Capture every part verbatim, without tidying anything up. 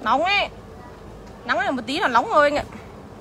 Nóng ấy. Nắng này một tí là nóng rồi anh ạ.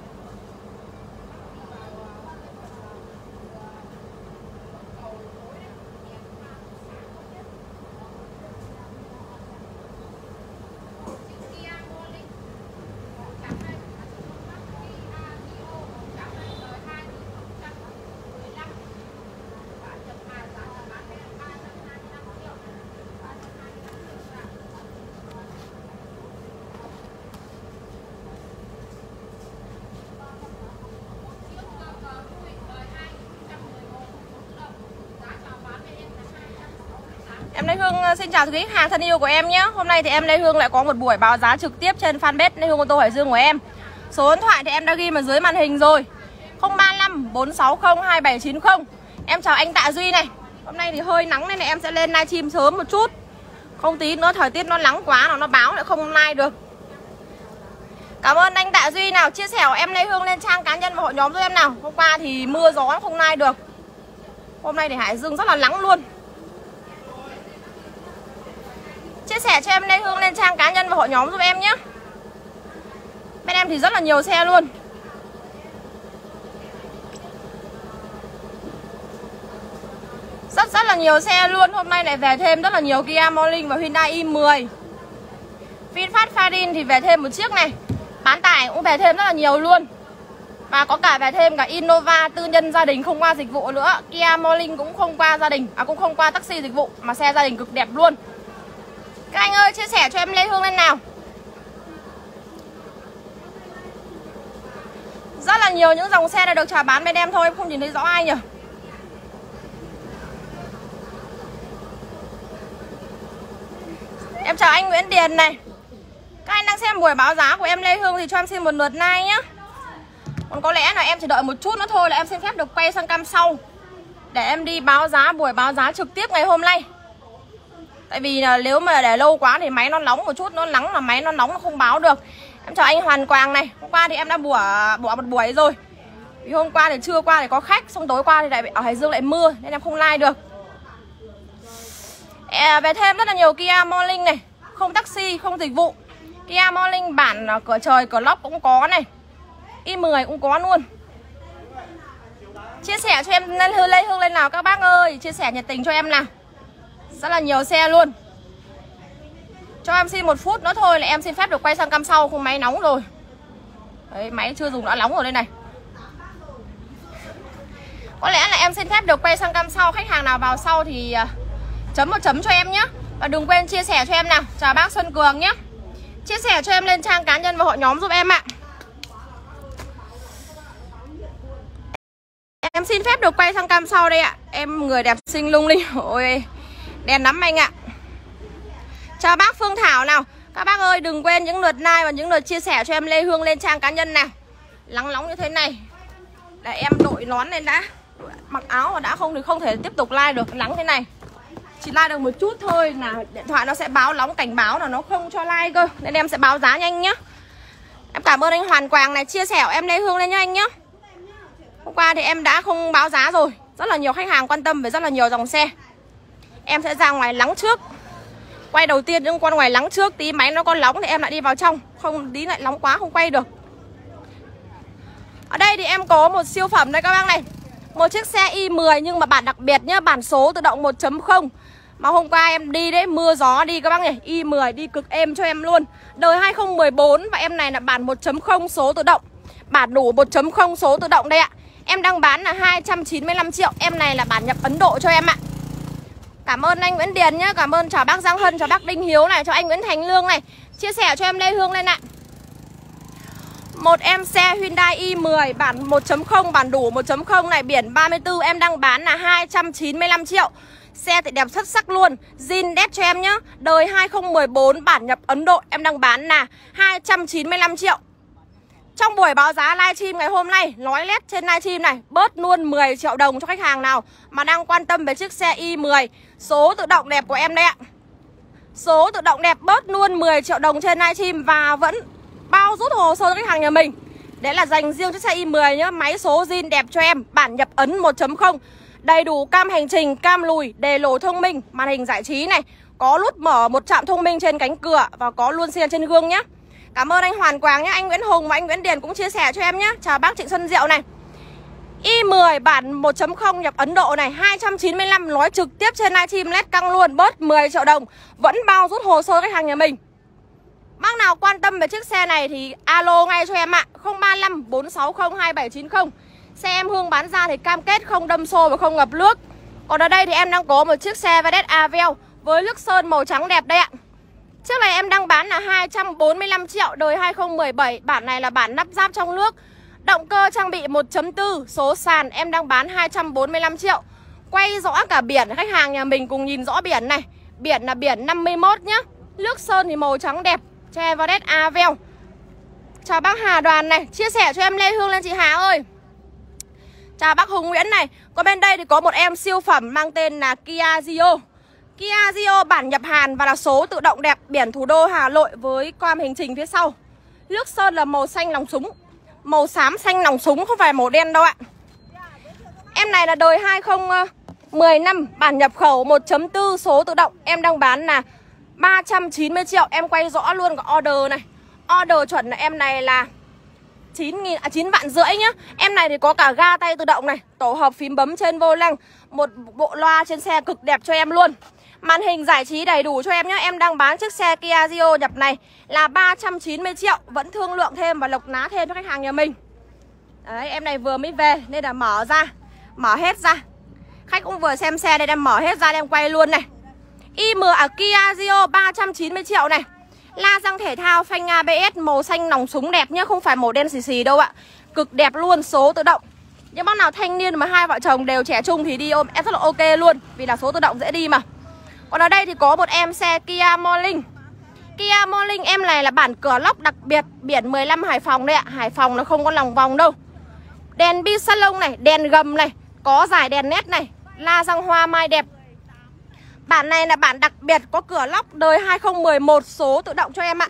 Em Lê Hương xin chào quý khách hàng thân yêu của em nhé. Hôm nay thì em Lê Hương lại có một buổi báo giá trực tiếp trên fanpage Lê Hương ô tô Hải Dương của em. Số điện thoại thì em đã ghi ở dưới màn hình rồi, không ba năm bốn sáu không hai bảy chín không. Em chào anh Tạ Duy này. Hôm nay thì hơi nắng nên là em sẽ lên livestream sớm một chút. Không tí nữa thời tiết nó nắng quá nó, nó báo lại không live được. Cảm ơn anh Tạ Duy nào. Chia sẻ của em Lê Hương lên trang cá nhân và hội nhóm giúp em nào. Hôm qua thì mưa gió không live được. Hôm nay thì Hải Dương rất là nắng luôn. Chia sẻ cho em Lê Hương lên trang cá nhân và hội nhóm giúp em nhé. Bên em thì rất là nhiều xe luôn. Rất rất là nhiều xe luôn. Hôm nay lại về thêm rất là nhiều Kia Morning và Hyundai i mười. VinFast Farin thì về thêm một chiếc này. Bán tải cũng về thêm rất là nhiều luôn. Và có cả về thêm cả Innova tư nhân gia đình không qua dịch vụ nữa. Kia Morning cũng không qua gia đình, à cũng không qua taxi dịch vụ, mà xe gia đình cực đẹp luôn. Các anh ơi chia sẻ cho em Lê Hương lên nào. Rất là nhiều những dòng xe này được chào bán bên em thôi, em không nhìn thấy rõ ai nhỉ. Em chào anh Nguyễn Điền này. Các anh đang xem buổi báo giá của em Lê Hương thì cho em xin một lượt like nhá. Còn có lẽ là em chỉ đợi một chút nữa thôi là em xin phép được quay sang cam sau để em đi báo giá buổi báo giá trực tiếp ngày hôm nay. Tại vì là nếu mà để lâu quá thì máy nó nóng một chút, nó nắng là máy nó nóng nó không báo được. Em chào anh Hoàn Quang này. Hôm qua thì em đã bỏ, bỏ một buổi rồi. Vì hôm qua thì trưa qua thì có khách, xong tối qua thì lại ở Hải Dương lại mưa nên em không like được. À, về thêm rất là nhiều Kia Morning này. Không taxi, không dịch vụ. Kia Morning bản cửa trời, cửa lóc cũng có này. i mười cũng có luôn. Chia sẻ cho em lên Lê Hương lên nào các bác ơi. Chia sẻ nhiệt tình cho em nào. Rất là nhiều xe luôn. Cho em xin một phút nữa thôi là em xin phép được quay sang cam sau. Không máy nóng rồi. Đấy, máy chưa dùng đã nóng rồi đây này. Có lẽ là em xin phép được quay sang cam sau. Khách hàng nào vào sau thì chấm một chấm cho em nhé. Và đừng quên chia sẻ cho em nào. Chào bác Xuân Cường nhé. Chia sẻ cho em lên trang cá nhân và hội nhóm giúp em ạ. Em xin phép được quay sang cam sau đây ạ. Em người đẹp xinh lung linh. Ôi đen lắm anh ạ. Chào bác Phương Thảo nào. Các bác ơi đừng quên những lượt like và những lượt chia sẻ cho em Lê Hương lên trang cá nhân nào. Nắng nóng như thế này. Để em đội nón lên đã. Mặc áo và đã không thì không thể tiếp tục like được. Nắng thế này. Chỉ like được một chút thôi là điện thoại nó sẽ báo nóng cảnh báo là nó không cho like cơ. Nên em sẽ báo giá nhanh nhá. Em cảm ơn anh Hoàn Quang này. Chia sẻ em Lê Hương lên nhá anh nhá. Hôm qua thì em đã không báo giá rồi. Rất là nhiều khách hàng quan tâm về rất là nhiều dòng xe. Em sẽ ra ngoài nắng trước. Quay đầu tiên những con ngoài nắng trước. Tí máy nó có nóng thì em lại đi vào trong. Không tí lại nóng quá không quay được. Ở đây thì em có một siêu phẩm đây các bác này. Một chiếc xe i mười nhưng mà bản đặc biệt nhá. Bản số tự động một chấm không. Mà hôm qua em đi đấy mưa gió đi các bác này. i mười đi cực êm cho em luôn. Đời hai không một bốn và em này là bản một chấm không số tự động. Bản đủ một chấm không số tự động đây ạ. Em đang bán là hai trăm chín mươi lăm triệu. Em này là bản nhập Ấn Độ cho em ạ. Cảm ơn anh Nguyễn Điền nhá. Cảm ơn chào bác Giang Hân, chào bác Đinh Hiếu này, chào anh Nguyễn Thành Lương này. Chia sẻ cho em Lê Hương lên ạ. Một em xe Hyundai i mười bản một chấm không, bản đủ một chấm không này, biển ba mươi tư. Em đang bán là hai trăm chín mươi lăm triệu. Xe thì đẹp xuất sắc luôn. Zin đét cho em nhá. Đời hai không một bốn bản nhập Ấn Độ. Em đang bán là hai trăm chín mươi lăm triệu. Trong buổi báo giá livestream ngày hôm nay, nói lét trên livestream này, bớt luôn mười triệu đồng cho khách hàng nào mà đang quan tâm về chiếc xe i mười. Số tự động đẹp của em đây ạ. Số tự động đẹp bớt luôn mười triệu đồng trên livestream và vẫn bao rút hồ sơ cho khách hàng nhà mình. Đấy là dành riêng chiếc xe i mười nhá. Máy số zin đẹp cho em, bản nhập Ấn một chấm không. Đầy đủ cam hành trình, cam lùi, đề lỗ thông minh, màn hình giải trí này. Có nút mở một trạm thông minh trên cánh cửa và có luôn xe trên gương nhá. Cảm ơn anh Hoàn Quang nhé. Anh Nguyễn Hùng và anh Nguyễn Điền cũng chia sẻ cho em nhé. Chào bác Trịnh Xuân Diệu này. i mười bản một chấm không nhập Ấn Độ này, hai trăm chín mươi lăm, nói trực tiếp trên livestream led căng luôn, bớt mười triệu đồng, vẫn bao rút hồ sơ khách hàng nhà mình. Bác nào quan tâm về chiếc xe này thì alo ngay cho em ạ. Không ba năm bốn sáu không hai bảy chín không. Xe em Hương bán ra thì cam kết không đâm xô và không ngập nước. Còn ở đây thì em đang có một chiếc xe Vedet Avel với lướt sơn màu trắng đẹp đây ạ. Chiếc này em đang bán là hai trăm bốn mươi lăm triệu, đời hai không một bảy. Bản này là bản lắp ráp trong nước, động cơ trang bị một chấm bốn, số sàn em đang bán hai trăm bốn mươi lăm triệu. Quay rõ cả biển, khách hàng nhà mình cùng nhìn rõ biển này. Biển là biển năm mươi mốt nhá. Lướt sơn thì màu trắng đẹp, che Vedet Avel. Chào bác Hà Đoàn này, chia sẻ cho em Lê Hương lên chị Hà ơi. Chào bác Hùng Nguyễn này. Còn bên đây thì có một em siêu phẩm mang tên là Kia Rio. Kia Rio bản nhập Hàn và là số tự động đẹp, biển thủ đô Hà Nội với cam hành trình phía sau. Lướt sơn là màu xanh nòng súng, màu xám xanh nòng súng, không phải màu đen đâu ạ. Em này là đời hai không một năm, bản nhập khẩu một chấm bốn, số tự động. Em đang bán là ba trăm chín mươi triệu. Em quay rõ luôn cả order này. Order chuẩn là em này là chín nghìn, à, chín vạn rưỡi nhá. Em này thì có cả ga tay tự động này, tổ hợp phím bấm trên vô lăng, một bộ loa trên xe cực đẹp cho em luôn. Màn hình giải trí đầy đủ cho em nhé. Em đang bán chiếc xe Kia Rio nhập này là ba trăm chín mươi triệu. Vẫn thương lượng thêm và lộc ná thêm cho khách hàng nhà mình. Đấy, em này vừa mới về nên là mở ra, mở hết ra. Khách cũng vừa xem xe đây, em mở hết ra, em quay luôn này. i mười ở Kia Rio ba trăm chín mươi triệu này. La răng thể thao, phanh a bê ét màu xanh nòng súng đẹp nhá, không phải màu đen xì xì đâu ạ. Cực đẹp luôn, số tự động. Nhưng bác nào thanh niên mà hai vợ chồng đều trẻ trung thì đi ôm em rất là ok luôn, vì là số tự động dễ đi mà. Còn ở đây thì có một em xe Kia Morning. Kia Morning em này là bản cửa lóc đặc biệt, biển mười lăm Hải Phòng đây ạ. Hải Phòng nó không có lòng vòng đâu. Đèn bi salon này, đèn gầm này, có giải đèn nét này, la răng hoa mai đẹp. Bản này là bản đặc biệt, có cửa lóc, đời hai không một một, số tự động cho em ạ.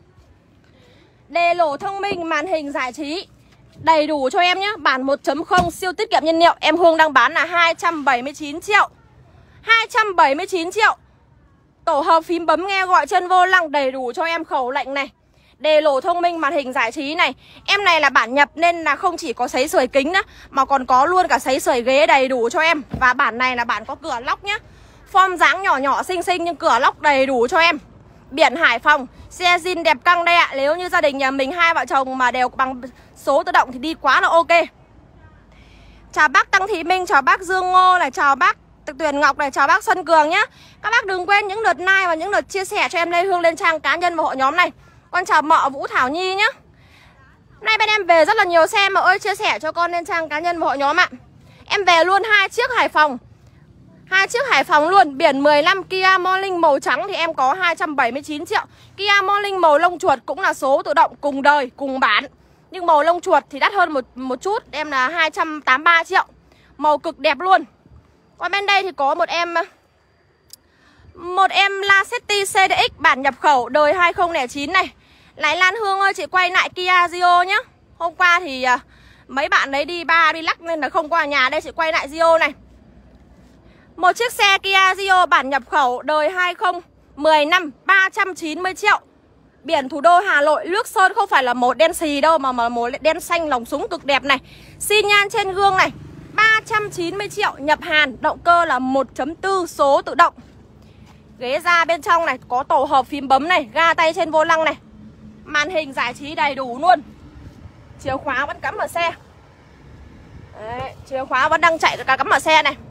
Đề lỗ thông minh, màn hình giải trí đầy đủ cho em nhé. Bản một chấm không siêu tiết kiệm nhiên liệu, em Hương đang bán là hai trăm bảy mươi chín triệu. Hai trăm bảy mươi chín triệu. Tổ hợp phím bấm nghe gọi trên vô lăng đầy đủ cho em, khẩu lệnh này, đề lỗ thông minh, màn hình giải trí này. Em này là bản nhập nên là không chỉ có sấy sưởi kính nữa, mà còn có luôn cả sấy sưởi ghế đầy đủ cho em. Và bản này là bản có cửa lóc nhá. Form dáng nhỏ nhỏ xinh xinh nhưng cửa lóc đầy đủ cho em. Biển Hải Phòng, xe zin đẹp căng đây ạ. Nếu như gia đình nhà mình hai vợ chồng mà đều bằng số tự động thì đi quá là ok. Chào bác Tăng Thị Minh, chào bác Dương Ngô này, chào bác Tuyền Ngọc này, chào bác Xuân Cường nhá. Các bác đừng quên những lượt like và những lượt chia sẻ cho em Lê Hương lên trang cá nhân và hội nhóm này. Con chào mợ Vũ Thảo Nhi nhá. Nay bên em về rất là nhiều xe mà ơi, chia sẻ cho con lên trang cá nhân và hội nhóm ạ. Em về luôn hai chiếc Hải Phòng. Hai chiếc Hải Phòng luôn, biển mười lăm Kia Morning màu trắng thì em có hai trăm bảy mươi chín triệu. Kia Morning màu lông chuột cũng là số tự động, cùng đời, cùng bản. Nhưng màu lông chuột thì đắt hơn một, một chút, em là hai trăm tám mươi ba triệu. Màu cực đẹp luôn. Còn bên đây thì có một em Một em Lacetti xê đê ích bản nhập khẩu, đời hai không không chín này. Lại Lan Hương ơi, chị quay lại Kia Rio nhá. Hôm qua thì uh, mấy bạn đấy đi ba đi lắc nên là không qua nhà. Đây chị quay lại Rio này. Một chiếc xe Kia Rio bản nhập khẩu, đời hai không một năm, ba trăm chín mươi triệu. Biển thủ đô Hà Nội, nước sơn không phải là màu đen xì đâu, mà màu đen xanh lồng súng cực đẹp này. Xi nhan trên gương này, ba trăm chín mươi triệu, nhập Hàn, động cơ là một chấm bốn, số tự động. Ghế da bên trong này, có tổ hợp phím bấm này, ga tay trên vô lăng này. Màn hình giải trí đầy đủ luôn. Chìa khóa vẫn cắm ở xe. Đấy, chìa khóa vẫn đang chạy cả cắm ở xe này.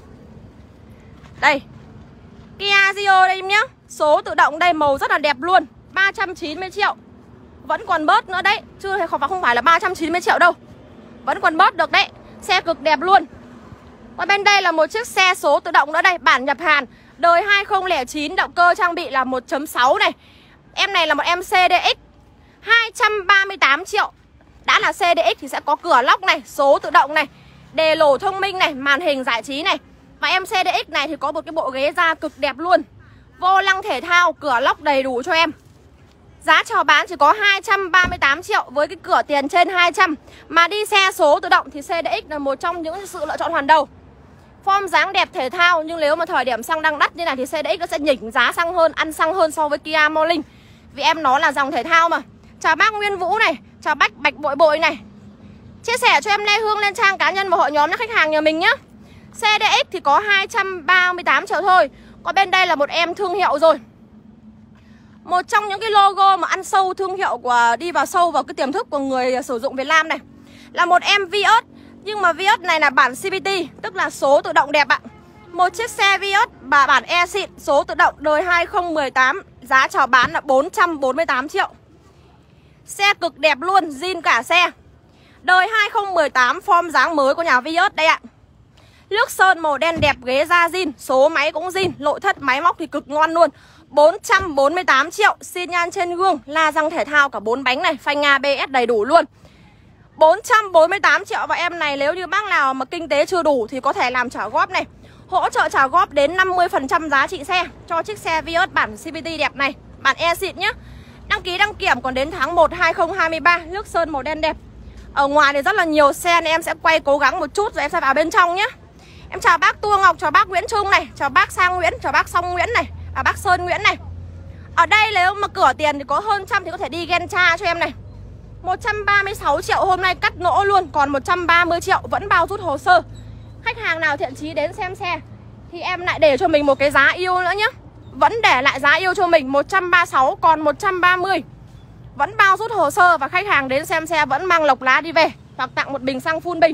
Đây, Kia Rio đây em nhá. Số tự động đây, màu rất là đẹp luôn, ba trăm chín mươi triệu. Vẫn còn bớt nữa đấy, chứ không phải là ba trăm chín mươi triệu đâu. Vẫn còn bớt được đấy. Xe cực đẹp luôn. Và bên đây là một chiếc xe số tự động nữa đây, bản nhập Hàn, đời hai không không chín, động cơ trang bị là một chấm sáu này. Em này là một em xê đê ích, hai trăm ba mươi tám triệu. Đã là xê đê ích thì sẽ có cửa lóc này, số tự động này, đề lỗ thông minh này, màn hình giải trí này. Và em xê đê ích này thì có một cái bộ ghế da cực đẹp luôn. Vô lăng thể thao, cửa lóc đầy đủ cho em. Giá chào bán chỉ có hai trăm ba mươi tám triệu với cái cửa tiền trên hai trăm. Mà đi xe số tự động thì xê đê ích là một trong những sự lựa chọn hoàn đầu. Form dáng đẹp thể thao, nhưng nếu mà thời điểm xăng đang đắt như này thì xê đê ích nó sẽ nhỉnh giá xăng hơn, ăn xăng hơn so với Kia Morning. Vì em nó là dòng thể thao mà. Chào bác Nguyên Vũ này, chào bác Bạch Bội Bội này. Chia sẻ cho em Lê Hương lên trang cá nhân và hội nhóm cho khách hàng nhà mình nhá. xê đê ích thì có hai trăm ba mươi tám triệu thôi. Còn bên đây là một em thương hiệu rồi. Một trong những cái logo mà ăn sâu thương hiệu của đi vào sâu vào cái tiềm thức của người sử dụng Việt Nam này. Là một em Vios. Nhưng mà Vios này là bản xê vê tê, tức là số tự động đẹp ạ. Một chiếc xe Vios và bản E xịn, số tự động đời hai không một tám. Giá chào bán là bốn trăm bốn mươi tám triệu. Xe cực đẹp luôn, zin cả xe. Đời hai không một tám, form dáng mới của nhà Vios đây ạ. Nước sơn màu đen đẹp, ghế da zin, số máy cũng zin, nội thất máy móc thì cực ngon luôn. Bốn trăm bốn mươi tám triệu, xi nhan trên gương, la răng thể thao cả bốn bánh này, phanh a bê ét đầy đủ luôn. Bốn trăm bốn mươi tám triệu. Và em này nếu như bác nào mà kinh tế chưa đủ thì có thể làm trả góp này. Hỗ trợ trả góp đến năm mươi phần trăm giá trị xe cho chiếc xe Vios bản xê vê tê đẹp này, bản E xịn nhá. Đăng ký đăng kiểm còn đến tháng một hai không hai ba. Nước sơn màu đen đẹp. Ở ngoài thì rất là nhiều xe nên em sẽ quay cố gắng một chút rồi em sẽ vào bên trong nhé. Em chào bác Tua Ngọc, chào bác Nguyễn Trung này, chào bác Sang Nguyễn, chào bác Song Nguyễn này, và bác Sơn Nguyễn này. Ở đây nếu mà cửa tiền thì có hơn trăm thì có thể đi Gentra cho em này. Một trăm ba mươi sáu triệu hôm nay cắt nỗ luôn, còn một trăm ba mươi triệu vẫn bao rút hồ sơ. Khách hàng nào thiện chí đến xem xe thì em lại để cho mình một cái giá yêu nữa nhé. Vẫn để lại giá yêu cho mình, một trăm ba mươi sáu còn một trăm ba mươi. Vẫn bao rút hồ sơ và khách hàng đến xem xe vẫn mang lộc lá đi về, hoặc tặng một bình xăng full bình.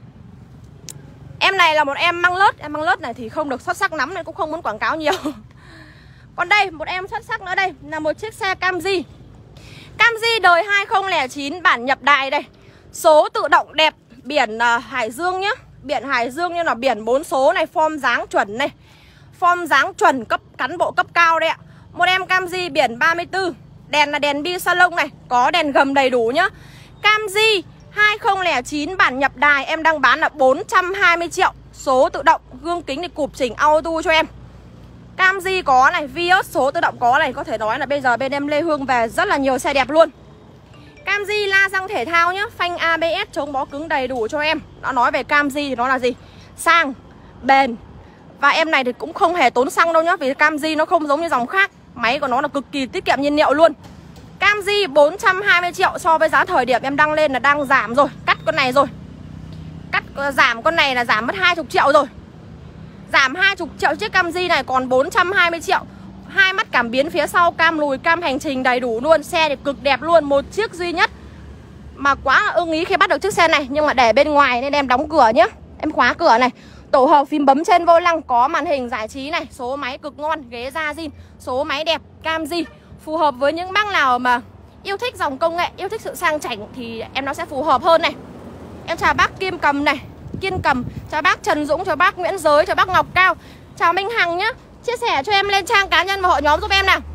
Em này là một em mang lớt. Em mang lớt này thì không được xuất sắc lắm nên cũng không muốn quảng cáo nhiều. Còn đây, một em xuất sắc nữa đây là một chiếc xe Camry. Camry đời hai không không chín bản nhập đại đây. Số tự động đẹp, biển uh, Hải Dương nhá. Biển Hải Dương như là biển bốn số này, form dáng chuẩn này. Form dáng chuẩn cấp cán bộ cấp cao đây ạ. Một em Camry biển ba mươi tư. Đèn là đèn bi salon này, có đèn gầm đầy đủ nhá. Camry hai không không chín bản nhập đài em đang bán là bốn trăm hai mươi triệu. Số tự động, gương kính thì cụp chỉnh auto cho em. Camry có này, Vios số tự động có này. Có thể nói là bây giờ bên em Lê Hương về rất là nhiều xe đẹp luôn. Camry la răng thể thao nhá, phanh a bê ét chống bó cứng đầy đủ cho em. Nó nói về Camry thì nó là gì? Sang, bền. Và em này thì cũng không hề tốn xăng đâu nhá, vì Camry nó không giống như dòng khác. Máy của nó là cực kỳ tiết kiệm nhiên liệu luôn. Camry bốn trăm hai mươi triệu, so với giá thời điểm em đăng lên là đang giảm rồi. Cắt con này rồi. Cắt giảm con này là giảm mất hai mươi triệu rồi. Giảm hai mươi triệu chiếc Camry này còn bốn trăm hai mươi triệu. Hai mắt cảm biến phía sau, cam lùi, cam hành trình đầy đủ luôn. Xe thì cực đẹp luôn, một chiếc duy nhất mà quá là ưng ý khi bắt được chiếc xe này. Nhưng mà để bên ngoài nên em đóng cửa nhé. Em khóa cửa này. Tổ hợp phím bấm trên vô lăng, có màn hình giải trí này, số máy cực ngon, ghế da zin, số máy đẹp, Camry. Phù hợp với những bác nào mà yêu thích dòng công nghệ, yêu thích sự sang chảnh thì em nó sẽ phù hợp hơn này. Em chào bác Kim Cầm này, Kiên Cầm, chào bác Trần Dũng, chào bác Nguyễn Giới, chào bác Ngọc Cao, chào Minh Hằng nhá. Chia sẻ cho em lên trang cá nhân và hội nhóm giúp em nào.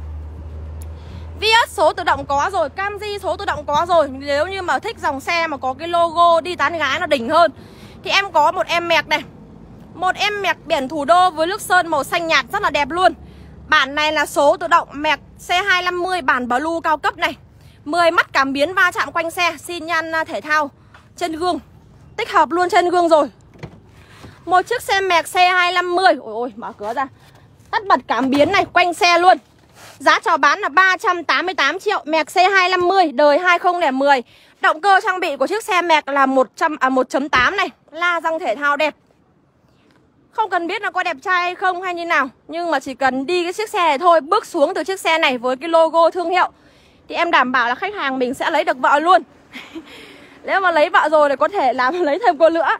Vios số tự động có rồi, Camry số tự động có rồi. Nếu như mà thích dòng xe mà có cái logo đi tán gái nó đỉnh hơn thì em có một em mẹc này. Một em mẹc biển Thủ Đô với nước sơn màu xanh nhạt rất là đẹp luôn. Bản này là số tự động mẹc C hai năm mươi bản Blue cao cấp này. mười mắt cảm biến va chạm quanh xe, xi nhan thể thao trên gương. Tích hợp luôn trên gương rồi. Một chiếc xe mẹc C hai năm mươi. Ôi ôi, mở cửa ra. Tắt bật cảm biến này, quanh xe luôn. Giá chào bán là ba trăm tám mươi tám triệu. Mẹc C hai năm mươi, đời hai không không không. Động cơ trang bị của chiếc xe mẹc là một chấm tám này. La răng thể thao đẹp. Không cần biết nó có đẹp trai hay không hay như nào, nhưng mà chỉ cần đi cái chiếc xe này thôi, bước xuống từ chiếc xe này với cái logo thương hiệu thì em đảm bảo là khách hàng mình sẽ lấy được vợ luôn. Nếu mà lấy vợ rồi thì có thể làm lấy thêm cô nữa.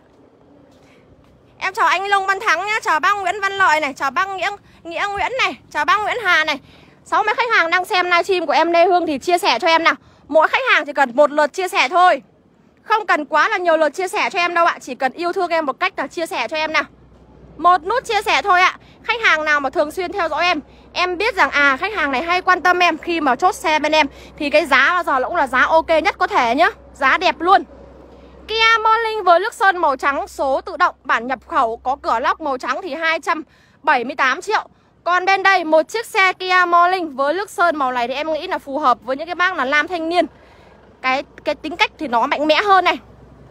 Em chào anh Long Văn Thắng nhá, chào bác Nguyễn Văn Lợi này, chào bác Nghĩa, Nghĩa Nguyễn này, chào bác Nguyễn Hà này. Sáu mấy khách hàng đang xem livestream của em Lê Hương thì chia sẻ cho em nào. Mỗi khách hàng chỉ cần một lượt chia sẻ thôi. Không cần quá là nhiều lượt chia sẻ cho em đâu ạ. Chỉ cần yêu thương em một cách là chia sẻ cho em nào. Một nút chia sẻ thôi ạ. Khách hàng nào mà thường xuyên theo dõi em, em biết rằng à khách hàng này hay quan tâm em khi mà chốt xe bên em, thì cái giá bao giờ cũng là giá ok nhất có thể nhá. Giá đẹp luôn. Kia Morning với nước sơn màu trắng, số tự động, bản nhập khẩu, có cửa lóc màu trắng thì hai trăm bảy mươi tám triệu. Còn bên đây một chiếc xe Kia Morning với nước sơn màu này thì em nghĩ là phù hợp với những cái bác là nam thanh niên. Cái cái tính cách thì nó mạnh mẽ hơn này.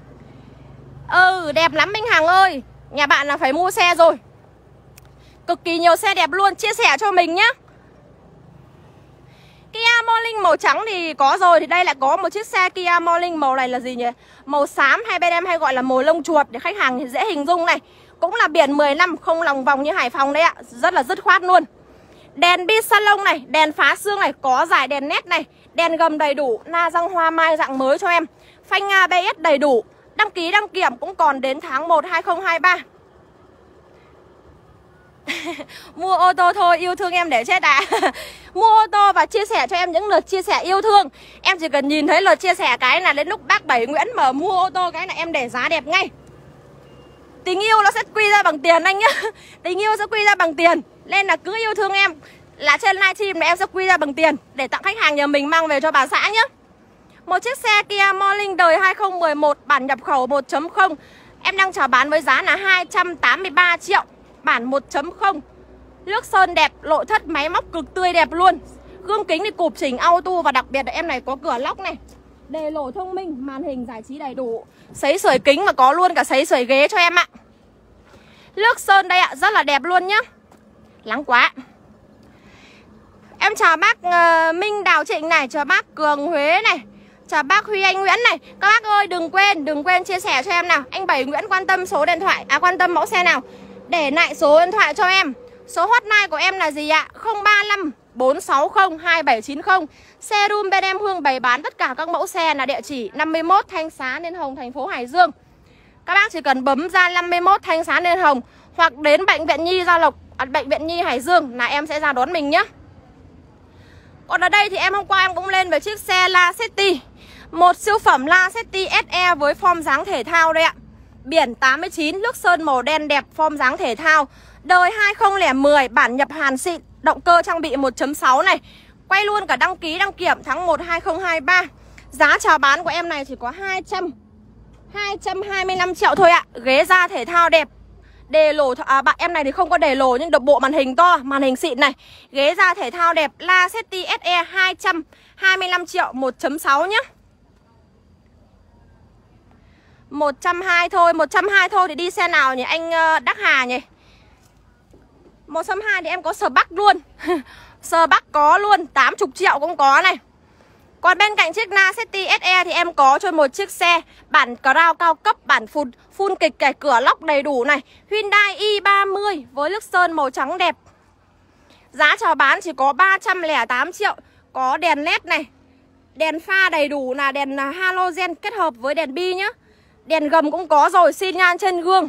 Ừ, đẹp lắm Minh Hằng ơi. Nhà bạn là phải mua xe rồi. Cực kỳ nhiều xe đẹp luôn, chia sẻ cho mình nhá. Kia Morning màu trắng thì có rồi. Thì đây lại có một chiếc xe Kia Morning màu này là gì nhỉ? Màu xám, hay bên em hay gọi là màu lông chuột để khách hàng dễ hình dung này. Cũng là biển mười năm, không lòng vòng như Hải Phòng đấy ạ. Rất là dứt khoát luôn. Đèn bi salon này, đèn phá xương này, có dải đèn nét này, đèn gầm đầy đủ, la răng hoa mai dạng mới cho em. Phanh a bê ét đầy đủ. Đăng ký đăng kiểm cũng còn đến tháng một hai không hai ba. Mua ô tô thôi, yêu thương em để chết à. Mua ô tô và chia sẻ cho em những lượt chia sẻ yêu thương. Em chỉ cần nhìn thấy lượt chia sẻ cái là đến lúc bác Bảy Nguyễn mà mua ô tô cái là em để giá đẹp ngay. Tình yêu nó sẽ quy ra bằng tiền anh nhá. Tình yêu sẽ quy ra bằng tiền. Nên là cứ yêu thương em là trên livestream này em sẽ quy ra bằng tiền để tặng khách hàng nhà mình mang về cho bà xã nhá. Một chiếc xe Kia Morning đời hai không một một, bản nhập khẩu một chấm không. Em đang chào bán với giá là hai trăm tám mươi ba triệu. Bản một chấm không. Nước sơn đẹp, nội thất máy móc cực tươi đẹp luôn. Gương kính thì cụp chỉnh auto. Và đặc biệt là em này có cửa lóc này, đề lỗ thông minh, màn hình giải trí đầy đủ. Sấy sưởi kính mà có luôn cả sấy sưởi ghế cho em ạ. Nước sơn đây ạ, rất là đẹp luôn nhá. Lắng quá. Em chào bác uh, Minh Đào Trịnh này, chào bác Cường Huế này, chào bác Huy Anh Nguyễn này. Các bác ơi đừng quên, đừng quên chia sẻ cho em nào. Anh Bảy Nguyễn quan tâm số điện thoại, à quan tâm mẫu xe nào, để lại số điện thoại cho em. Số hotline của em là gì ạ? không ba năm bốn sáu không hai bảy chín không. Showroom bên em Hương bày bán tất cả các mẫu xe là địa chỉ năm mươi mốt Thanh Xá Liên Hồng, thành phố Hải Dương. Các bác chỉ cần bấm ra năm mươi mốt Thanh Xá Liên Hồng hoặc đến bệnh viện Nhi Gia Lộc, à, bệnh viện Nhi Hải Dương là em sẽ ra đón mình nhé. Còn ở đây thì em hôm qua em cũng lên với chiếc xe Lacetti, một siêu phẩm Lacetti ét e với form dáng thể thao đây ạ. Biển tám mươi chín, nước sơn màu đen đẹp, form dáng thể thao. Đời hai không không không, bản nhập Hàn xịn, động cơ trang bị một chấm sáu này. Quay luôn cả đăng ký đăng kiểm tháng một hai không hai ba. Giá chào bán của em này chỉ có hai trăm hai mươi lăm triệu thôi ạ. Ghế da thể thao đẹp. Đề lỗ, à, bạn em này thì không có đề lỗ nhưng được bộ màn hình to, màn hình xịn này. Ghế da thể thao đẹp, Lacetti ét e hai trăm hai mươi lăm triệu một chấm sáu nhá. một trăm hai mươi thôi, một trăm hai mươi thôi thì đi xe nào nhỉ anh Đắc Hà nhỉ? một trăm hai mươi thì em có sờ Bắc luôn. Sờ Bắc có luôn, tám mươi triệu cũng có này. Còn bên cạnh chiếc Lacetti ét e thì em có cho một chiếc xe bản Crown cao cấp, bản full, full kịch, cải cửa lóc đầy đủ này. Hyundai i ba mươi với nước sơn màu trắng đẹp. Giá chào bán chỉ có ba trăm lẻ tám triệu. Có đèn led này, đèn pha đầy đủ là đèn halogen kết hợp với đèn bi nhá. Đèn gầm cũng có rồi, xi nhan trên gương.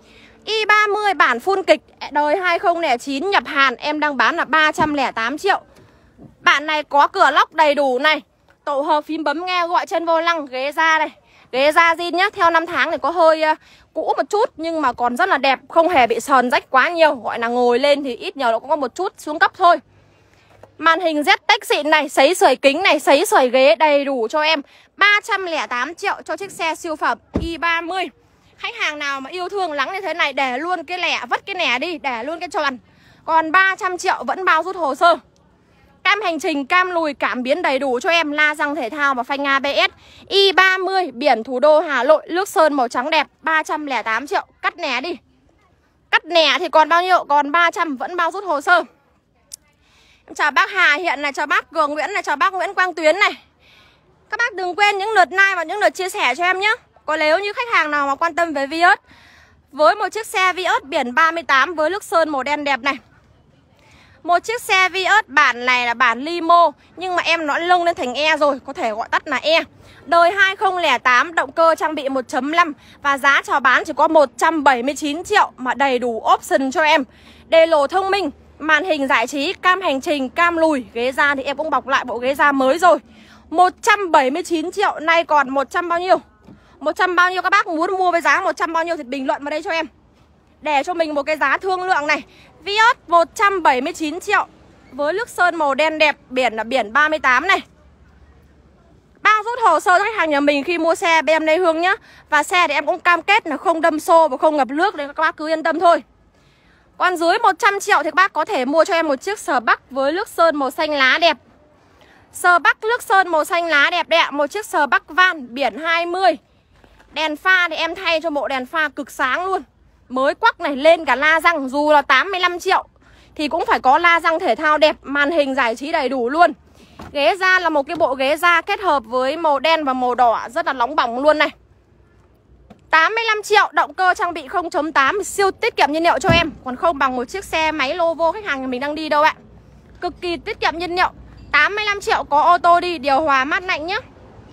i ba mươi bản full kịch đời hai không không chín nhập Hàn, em đang bán là ba trăm lẻ tám triệu. Bản này có cửa lóc đầy đủ này, tổ hợp phím bấm nghe gọi trên vô lăng, ghế da này, ghế da zin nhá. Theo năm tháng thì có hơi uh, cũ một chút nhưng mà còn rất là đẹp, không hề bị sờn rách quá nhiều. Gọi là ngồi lên thì ít nhiều nó cũng có một chút xuống cấp thôi. Màn hình Z Tech xịn này, sấy sưởi kính này, sấy sưởi ghế đầy đủ cho em. Ba trăm lẻ tám triệu cho chiếc xe siêu phẩm i ba mươi. Khách hàng nào mà yêu thương lắng như thế này để luôn cái lẻ, vất cái nẻ đi, để luôn cái tròn. Còn ba trăm triệu vẫn bao rút hồ sơ. Cam hành trình, cam lùi, cảm biến đầy đủ cho em. La răng thể thao và phanh a bê ét. i ba mươi, biển thủ đô Hà Nội, nước sơn màu trắng đẹp. Ba trăm lẻ tám triệu, cắt nẻ đi. Cắt nẻ thì còn bao nhiêu? Còn ba trăm, vẫn bao rút hồ sơ. Em chào bác Hà Hiện này, chào bác Cường Nguyễn này, chào bác Nguyễn Quang Tuyến này. Các bác đừng quên những lượt like và những lượt chia sẻ cho em nhé. Còn nếu như khách hàng nào mà quan tâm về Vios, với một chiếc xe Vios biển ba mươi tám với nước sơn màu đen đẹp này. Một chiếc xe Vios bản này là bản limo, nhưng mà em nó lưng lên thành E rồi, có thể gọi tắt là E. Đời hai không không tám, động cơ trang bị một chấm năm. Và giá chào bán chỉ có một trăm bảy mươi chín triệu mà đầy đủ option cho em. Đề lỗ thông minh, màn hình giải trí, cam hành trình, cam lùi. Ghế da thì em cũng bọc lại bộ ghế da mới rồi. Một trăm bảy mươi chín triệu, nay còn một trăm bao nhiêu? một trăm bao nhiêu? Các bác muốn mua với giá một trăm bao nhiêu thì bình luận vào đây cho em, để cho mình một cái giá thương lượng này. Vios một trăm bảy mươi chín triệu với nước sơn màu đen đẹp, biển là biển ba mươi tám này. Bao rút hồ sơ cho khách hàng nhà mình khi mua xe bên em Lê Hương nhá. Và xe thì em cũng cam kết là không đâm xô và không ngập nước, nên các bác cứ yên tâm thôi. Còn dưới một trăm triệu thì các bác có thể mua cho em một chiếc Sờ Bắc với nước sơn màu xanh lá đẹp. Sờ Bắc nước sơn màu xanh lá đẹp đấy ạ. Một chiếc Sờ Bắc van biển hai mươi. Đèn pha thì em thay cho bộ đèn pha cực sáng luôn, mới quắc này, lên cả la răng. Dù là tám mươi lăm triệu thì cũng phải có la răng thể thao đẹp, màn hình giải trí đầy đủ luôn. Ghế da là một cái bộ ghế da kết hợp với màu đen và màu đỏ, rất là nóng bỏng luôn này. tám mươi lăm triệu, động cơ trang bị không chấm tám, siêu tiết kiệm nhiên liệu cho em. Còn không bằng một chiếc xe máy Lovo khách hàng nhà mình đang đi đâu ạ. Cực kỳ tiết kiệm nhiên liệu. Tám mươi lăm triệu có ô tô đi, điều hòa mát lạnh nhá.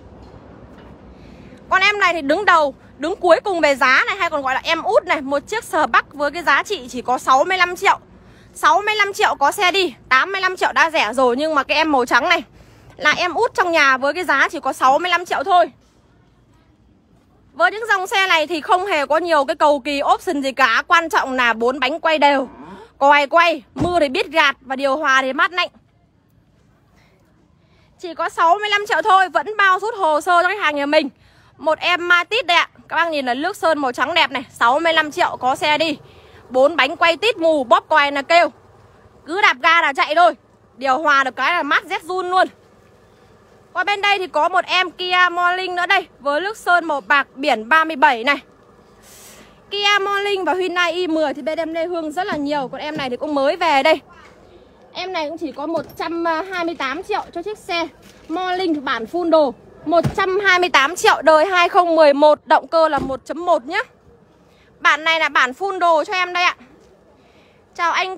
Con em này thì đứng đầu, đứng cuối cùng về giá này, hay còn gọi là em út này. Một chiếc Spark với cái giá trị chỉ có sáu mươi lăm triệu. Sáu mươi lăm triệu có xe đi. Tám mươi lăm triệu đã rẻ rồi. Nhưng mà cái em màu trắng này là em út trong nhà với cái giá chỉ có sáu mươi lăm triệu thôi. Với những dòng xe này thì không hề có nhiều cái cầu kỳ option gì cả. Quan trọng là bốn bánh quay đều, còi quay, mưa thì biết gạt và điều hòa thì mát lạnh. Chỉ có sáu mươi lăm triệu thôi, vẫn bao rút hồ sơ cho khách hàng nhà mình. Một em Matiz đây ạ. Các bác nhìn là nước sơn màu trắng đẹp này. Sáu mươi lăm triệu có xe đi. Bốn bánh quay tít mù, bóp còi là kêu. Cứ đạp ga là chạy thôi. Điều hòa được cái là mát rét run luôn. Qua bên đây thì có một em Kia Morning nữa đây, với nước sơn màu bạc biển ba mươi bảy này. Kia Morning và Hyundai i mười thì bên em Lê Hương rất là nhiều. Còn em này thì cũng mới về đây. Em này cũng chỉ có một trăm hai mươi tám triệu cho chiếc xe Morning bản full đồ. Một trăm hai mươi tám triệu, đời hai không một một, động cơ là một chấm một nhá. Bản này là bản full đồ cho em đây ạ. Chào anh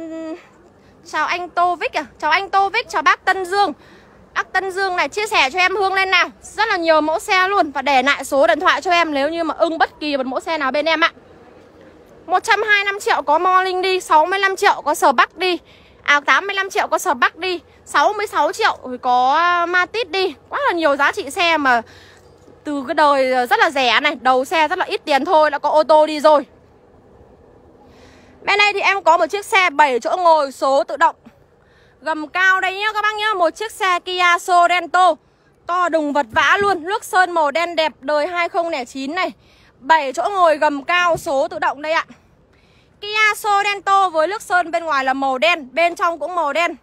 Chào anh Tô Vích à Chào anh Tô Vích, chào bác Tân Dương. Bác Tân Dương này chia sẻ cho em Hương lên nào. Rất là nhiều mẫu xe luôn. Và để lại số điện thoại cho em nếu như mà ưng bất kỳ một mẫu xe nào bên em ạ. Một trăm hai mươi lăm triệu có Morning đi. Sáu mươi lăm triệu có Spark đi. À tám mươi lăm triệu có Spark đi. Sáu mươi sáu triệu có Matiz đi. Quá là nhiều giá trị xe mà từ cái đời rất là rẻ này, đầu xe rất là ít tiền thôi đã có ô tô đi rồi. Bên đây thì em có một chiếc xe bảy chỗ ngồi số tự động, gầm cao đây nhá các bác nhá. Một chiếc xe Kia Sorento to đùng vật vã luôn. Nước sơn màu đen đẹp, đời hai không không chín này. Bảy chỗ ngồi gầm cao số tự động đây ạ. Kia Sorento với nước sơn bên ngoài là màu đen, bên trong cũng màu đen.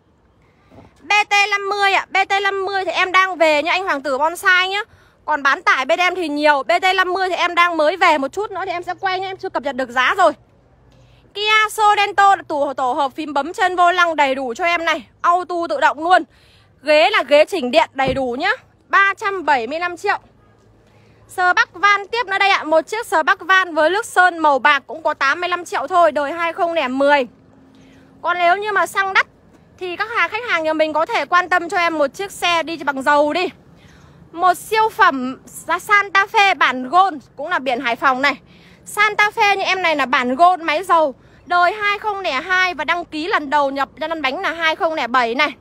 bê tê năm mươi ạ. bê tê năm mươi thì em đang về nha anh Hoàng Tử Bonsai nhá. Còn bán tải bên em thì nhiều. bê tê năm mươi thì em đang mới về, một chút nữa thì em sẽ quay nhá, em chưa cập nhật được giá rồi. Kia Sorento tủ tổ hợp phím bấm trên vô lăng đầy đủ cho em này. Auto tự động luôn. Ghế là ghế chỉnh điện đầy đủ nhá. Ba trăm bảy mươi lăm triệu. Spark van tiếp nữa đây ạ. Một chiếc Spark van với nước sơn màu bạc cũng có tám mươi lăm triệu thôi, đời hai không không một. Còn nếu như mà xăng đắt thì các hàng khách hàng nhà mình có thể quan tâm cho em một chiếc xe đi bằng dầu đi. Một siêu phẩm Santa Fe bản Gold, cũng là biển Hải Phòng này. Santa Fe như em này là bản Gold máy dầu, đời hai không không hai và đăng ký lần đầu nhập cho lăn bánh là hai không không bảy này.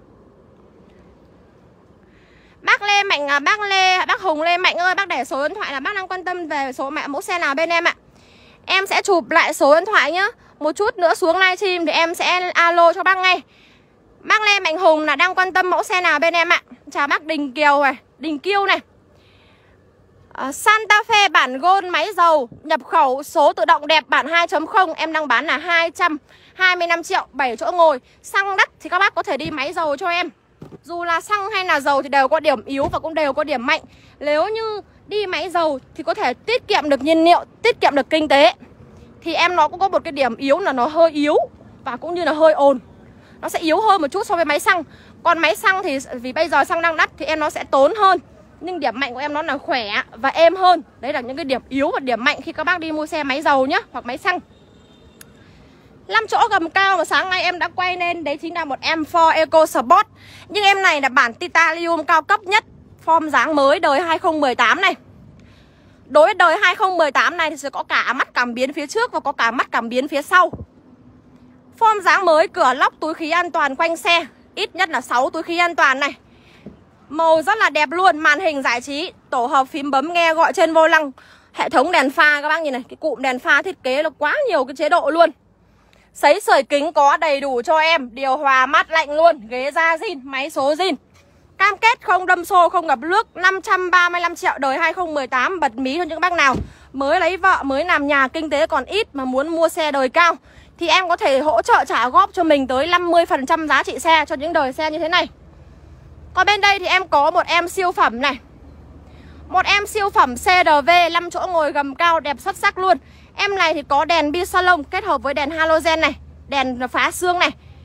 Bác Lê Mạnh, bác Lê, bác Hùng Lê Mạnh ơi, bác để số điện thoại là bác đang quan tâm về số mẹ mẫu xe nào bên em ạ. Em sẽ chụp lại số điện thoại nhá. Một chút nữa xuống livestream thì em sẽ alo cho bác ngay. Bác Lê Mạnh Hùng là đang quan tâm mẫu xe nào bên em ạ. Chào bác Đình Kiều này, Đình Kiêu này. uh, Santa Fe bản Gold máy dầu, nhập khẩu số tự động đẹp bản hai chấm không. Em đang bán là hai trăm hai mươi lăm triệu, bảy chỗ ngồi. Xăng đắt thì các bác có thể đi máy dầu cho em. Dù là xăng hay là dầu thì đều có điểm yếu và cũng đều có điểm mạnh. Nếu như đi máy dầu thì có thể tiết kiệm được nhiên liệu, tiết kiệm được kinh tế. Thì em nó cũng có một cái điểm yếu là nó hơi yếu và cũng như là hơi ồn. Nó sẽ yếu hơn một chút so với máy xăng. Còn máy xăng thì vì bây giờ xăng đang đắt thì em nó sẽ tốn hơn. Nhưng điểm mạnh của em nó là khỏe và êm hơn. Đấy là những cái điểm yếu và điểm mạnh khi các bác đi mua xe máy dầu nhá, hoặc máy xăng. Năm chỗ gầm cao mà sáng nay em đã quay lên, đấy chính là một em Ford EcoSport. Nhưng em này là bản titanium cao cấp nhất, form dáng mới đời hai không một tám này. Đối với đời hai không một tám này thì sẽ có cả mắt cảm biến phía trước và có cả mắt cảm biến phía sau. Form dáng mới, cửa lóc, túi khí an toàn quanh xe, ít nhất là sáu túi khí an toàn này. Màu rất là đẹp luôn, màn hình giải trí, tổ hợp phím bấm nghe gọi trên vô lăng. Hệ thống đèn pha các bác nhìn này, cái cụm đèn pha thiết kế là quá nhiều cái chế độ luôn. Sấy sưởi kính có đầy đủ cho em, điều hòa mát lạnh luôn, ghế da zin, máy số zin. Cam kết không đâm xô, không ngập nước. Năm trăm ba mươi lăm triệu, đời hai không một tám. Bật mí cho những bác nào mới lấy vợ, mới làm nhà, kinh tế còn ít mà muốn mua xe đời cao thì em có thể hỗ trợ trả góp cho mình tới năm mươi phần trăm giá trị xe cho những đời xe như thế này. Còn bên đây thì em có một em siêu phẩm này. Một em siêu phẩm xê rờ vê, năm chỗ ngồi gầm cao đẹp xuất sắc luôn. Em này thì có đèn bi salon kết hợp với đèn halogen này, đèn phá xương này.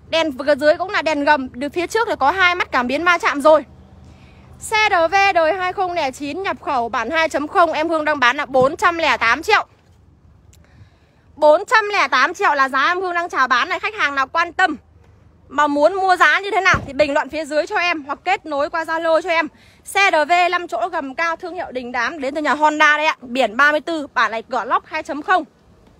Đèn dưới cũng là đèn gầm, từ phía trước thì có hai mắt cảm biến va chạm rồi. Xe rờ vê đời hai không không chín nhập khẩu bản hai chấm không em Hương đang bán là bốn trăm lẻ tám triệu. bốn trăm lẻ tám triệu là giá em Hương đang chào bán này. Khách hàng nào quan tâm mà muốn mua giá như thế nào thì bình luận phía dưới cho em hoặc kết nối qua Zalo cho em. Xe rờ vê năm chỗ gầm cao thương hiệu đình đám đến từ nhà Honda đây ạ. Biển ba mươi tư, bản này cửa lóc hai chấm không.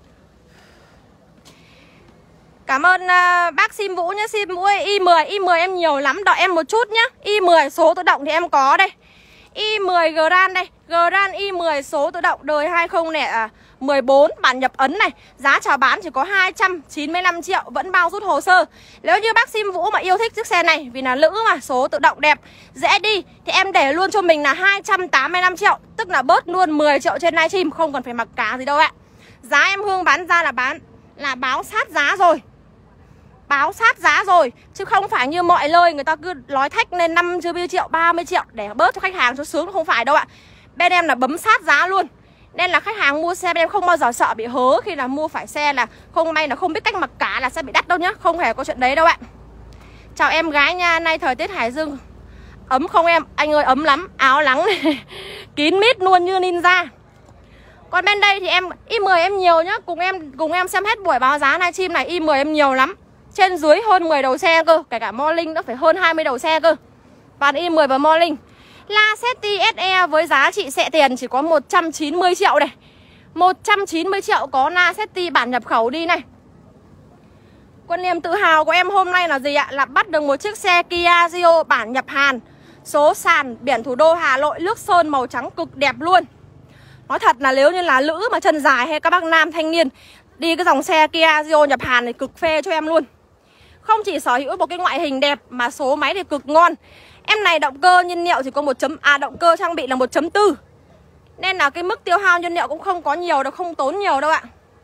Cảm ơn uh, bác Sim Vũ nhé. Sim Vũ ơi, i mười, i mười em nhiều lắm, đợi em một chút nhé. i mười số tự động thì em có đây. i mười Grand đây, Grand i mười số tự động đời hai không một bốn, bản nhập ấn này. Giá chào bán chỉ có hai trăm chín mươi lăm triệu, vẫn bao rút hồ sơ. Nếu như bác Sim Vũ mà yêu thích chiếc xe này, vì là nữ mà, số tự động đẹp, dễ đi, thì em để luôn cho mình là hai trăm tám mươi lăm triệu. Tức là bớt luôn mười triệu trên livestream, không cần phải mặc cá gì đâu ạ. Giá em Hương bán ra là bán là báo sát giá rồi. Báo sát giá rồi, chứ không phải như mọi nơi người ta cứ nói thách lên năm mươi triệu, ba mươi triệu để bớt cho khách hàng cho sướng, không phải đâu ạ. Bên em là bấm sát giá luôn. Nên là khách hàng mua xe bên em không bao giờ sợ bị hớ khi là mua phải xe là không may là không biết cách mặc cả là sẽ bị đắt đâu nhá. Không hề có chuyện đấy đâu ạ. Chào em gái nha, nay thời tiết Hải Dương ấm không em? Anh ơi ấm lắm, áo nắng này kín mít luôn như ninja. Còn bên đây thì em i mười em nhiều nhá, cùng em cùng em xem hết buổi báo giá livestream này. i mười em nhiều lắm. Trên dưới hơn mười đầu xe cơ, kể cả Morning nó phải hơn hai mươi đầu xe cơ. Bản i mười và Morning. Lacetti ét e với giá trị xẹ tiền chỉ có một trăm chín mươi triệu này. một trăm chín mươi triệu có Lacetti bản nhập khẩu đi này. Còn niềm tự hào của em hôm nay là gì ạ? Là bắt được một chiếc xe Kia Rio bản nhập Hàn. Số sàn biển thủ đô Hà Nội, nước sơn màu trắng cực đẹp luôn. Nói thật là nếu như là nữ mà chân dài hay các bác nam thanh niên đi cái dòng xe Kia Rio nhập Hàn này cực phê cho em luôn. Không chỉ sở hữu một cái ngoại hình đẹp mà số máy thì cực ngon. Em này động cơ nhiên liệu thì có một chấm à động cơ trang bị là một chấm bốn. Nên là cái mức tiêu hao nhiên liệu cũng không có nhiều đâu, không tốn nhiều đâu ạ.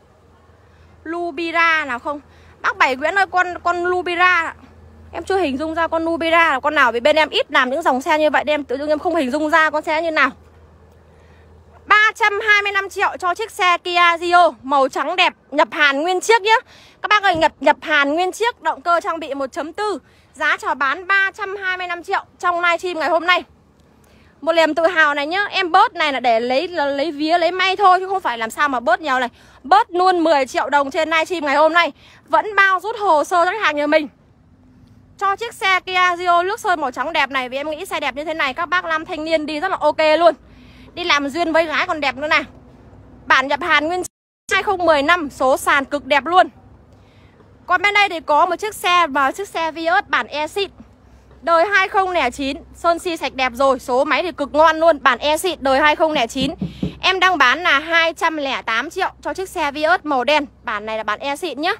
Lubira nào không? Bác Bảy Nguyễn ơi, con con Lubira em chưa hình dung ra con Lubira là con nào, vì bên em ít làm những dòng xe như vậy nên em tự dưng em không hình dung ra con xe như nào. Ba trăm hai mươi lăm triệu cho chiếc xe Kia Rio màu trắng đẹp, nhập Hàn nguyên chiếc nhé. Các bác ơi, nhập nhập Hàn nguyên chiếc, động cơ trang bị một chấm bốn. Giá chào bán ba trăm hai mươi lăm triệu trong livestream ngày hôm nay. Một niềm tự hào này nhá. Em bớt này là để lấy lấy vía, lấy may thôi, chứ không phải làm sao mà bớt nhiều này. Bớt luôn mười triệu đồng trên livestream ngày hôm nay. Vẫn bao rút hồ sơ cho khách hàng nhà mình. Cho chiếc xe Kia Rio nước sơn màu trắng đẹp này. Vì em nghĩ xe đẹp như thế này các bác nam thanh niên đi rất là ok luôn. Đi làm duyên với gái còn đẹp nữa nè. Bản nhập Hàn nguyên hai không một năm, số sàn cực đẹp luôn. Còn bên đây thì có một chiếc xe và chiếc xe Vios bản E-Seat đời hai không không chín, sơn xi sạch đẹp rồi, số máy thì cực ngon luôn, bản E-Seat đời hai không không chín. Em đang bán là hai trăm lẻ tám triệu cho chiếc xe Vios màu đen, bản này là bản E-Seat nhá.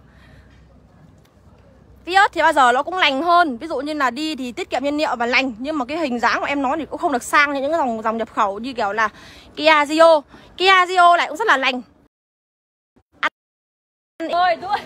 Vios thì bao giờ nó cũng lành hơn, ví dụ như là đi thì tiết kiệm nhiên liệu và lành, nhưng mà cái hình dáng của em nói thì cũng không được sang như những cái dòng dòng nhập khẩu như kiểu là Kia Rio. Kia Rio lại cũng rất là lành. Ôi tôi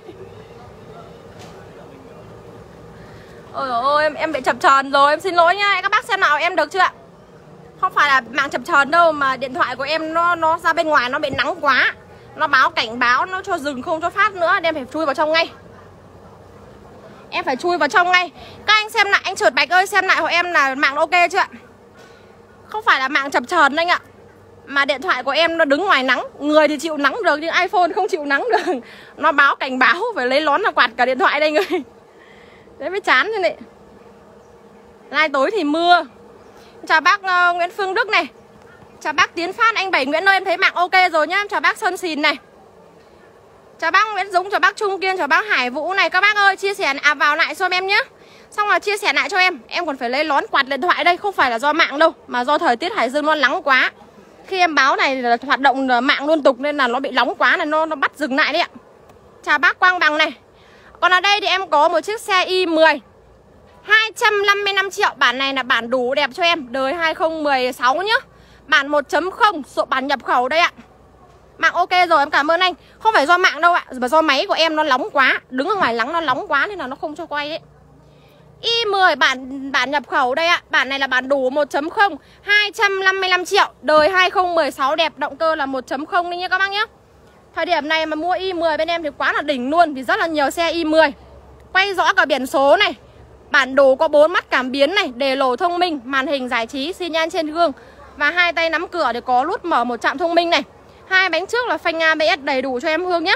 ôi ôi em em bị chập chờn rồi, em xin lỗi nha các bác, xem nào em được chưa ạ? Không phải là mạng chập chờn đâu, mà điện thoại của em nó nó ra bên ngoài nó bị nắng quá, nó báo cảnh báo, nó cho dừng không cho phát nữa, nên em phải chui vào trong ngay. Em phải chui vào trong ngay. Các anh xem lại, anh Trượt Bạch ơi, xem lại của em là mạng ok chưa ạ? Không phải là mạng chập chờn anh ạ, mà điện thoại của em nó đứng ngoài nắng. Người thì chịu nắng được nhưng iPhone không chịu nắng được. Nó báo cảnh báo phải lấy lón là quạt cả điện thoại đây người. Đấy mới chán thế này. Lai tối thì mưa. Chào bác uh, Nguyễn Phương Đức này. Chào bác Tiến Phát, anh Bảy Nguyễn ơi, em thấy mạng ok rồi nhá. Chào bác Sơn Xìn này. Chào bác Nguyễn Dũng, chào bác Trung Kiên, chào bác Hải Vũ này. Các bác ơi, chia sẻ à, vào lại cho em nhé. Xong là chia sẻ lại cho em. Em còn phải lấy lón quạt điện thoại đây. Không phải là do mạng đâu, mà do thời tiết Hải Dương nó nắng quá. Khi em báo này là hoạt động mạng liên tục nên là nó bị nóng quá, này nó, nó bắt dừng lại đấy ạ. Chào bác Quang Bằng này. Còn ở đây thì em có một chiếc xe i mười hai trăm năm mươi lăm triệu. Bản này là bản đủ đẹp cho em, đời hai không một sáu nhá. Bản một chấm không, số bản nhập khẩu đây ạ. Mạng ok rồi, em cảm ơn anh. Không phải do mạng đâu ạ, mà do máy của em nó nóng quá. Đứng ở ngoài nắng nó nóng quá nên là nó không cho quay ấy. i mười bản bản nhập khẩu đây ạ. Bản này là bản đủ một chấm không, hai trăm năm mươi lăm triệu, đời hai không một sáu đẹp, động cơ là một chấm không đi nha các bác nhé. Thời điểm này mà mua i mười bên em thì quá là đỉnh luôn, vì rất là nhiều xe i mười. Quay rõ cả biển số này. Bản đồ có bốn mắt cảm biến này, đề lổ thông minh, màn hình giải trí, xi nhan trên gương. Và hai tay nắm cửa để có nút mở một trạm thông minh này. Hai bánh trước là phanh a bê ét đầy đủ cho em Hương nhé.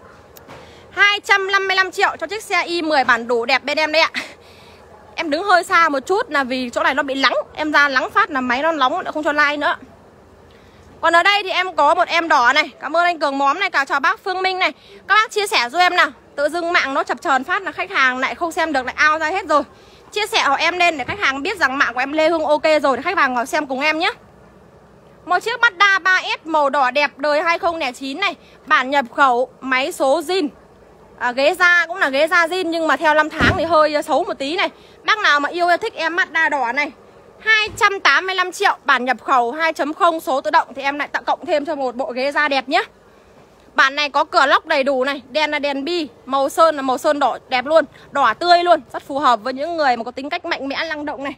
Hai trăm năm mươi lăm triệu cho chiếc xe i mười bản đủ đẹp bên em đây ạ. Em đứng hơi xa một chút là vì chỗ này nó bị lắng. Em ra lắng phát là máy nó nóng, đã không cho like nữa. Còn ở đây thì em có một em đỏ này. Cảm ơn anh Cường Móm này, cả chào bác Phương Minh này. Các bác chia sẻ giúp em nào. Tự dưng mạng nó chập chờn phát là khách hàng lại không xem được, lại out ra hết rồi. Chia sẻ họ em lên để khách hàng biết rằng mạng của em Lê Hương ok rồi, để khách hàng vào xem cùng em nhé. Một chiếc Mazda ba S màu đỏ đẹp, đời hai không không chín này. Bản nhập khẩu, máy số zin. à, Ghế da cũng là ghế da zin, nhưng mà theo năm tháng thì hơi xấu một tí này. Bác nào mà yêu thích em Mazda đỏ này, hai trăm tám mươi lăm triệu, bản nhập khẩu hai chấm không số tự động, thì em lại tặng cộng thêm cho một bộ ghế da đẹp nhé. Bản này có cửa lốc đầy đủ này, đèn là đèn bi, màu sơn là màu sơn đỏ đẹp luôn, đỏ tươi luôn, rất phù hợp với những người mà có tính cách mạnh mẽ năng động này.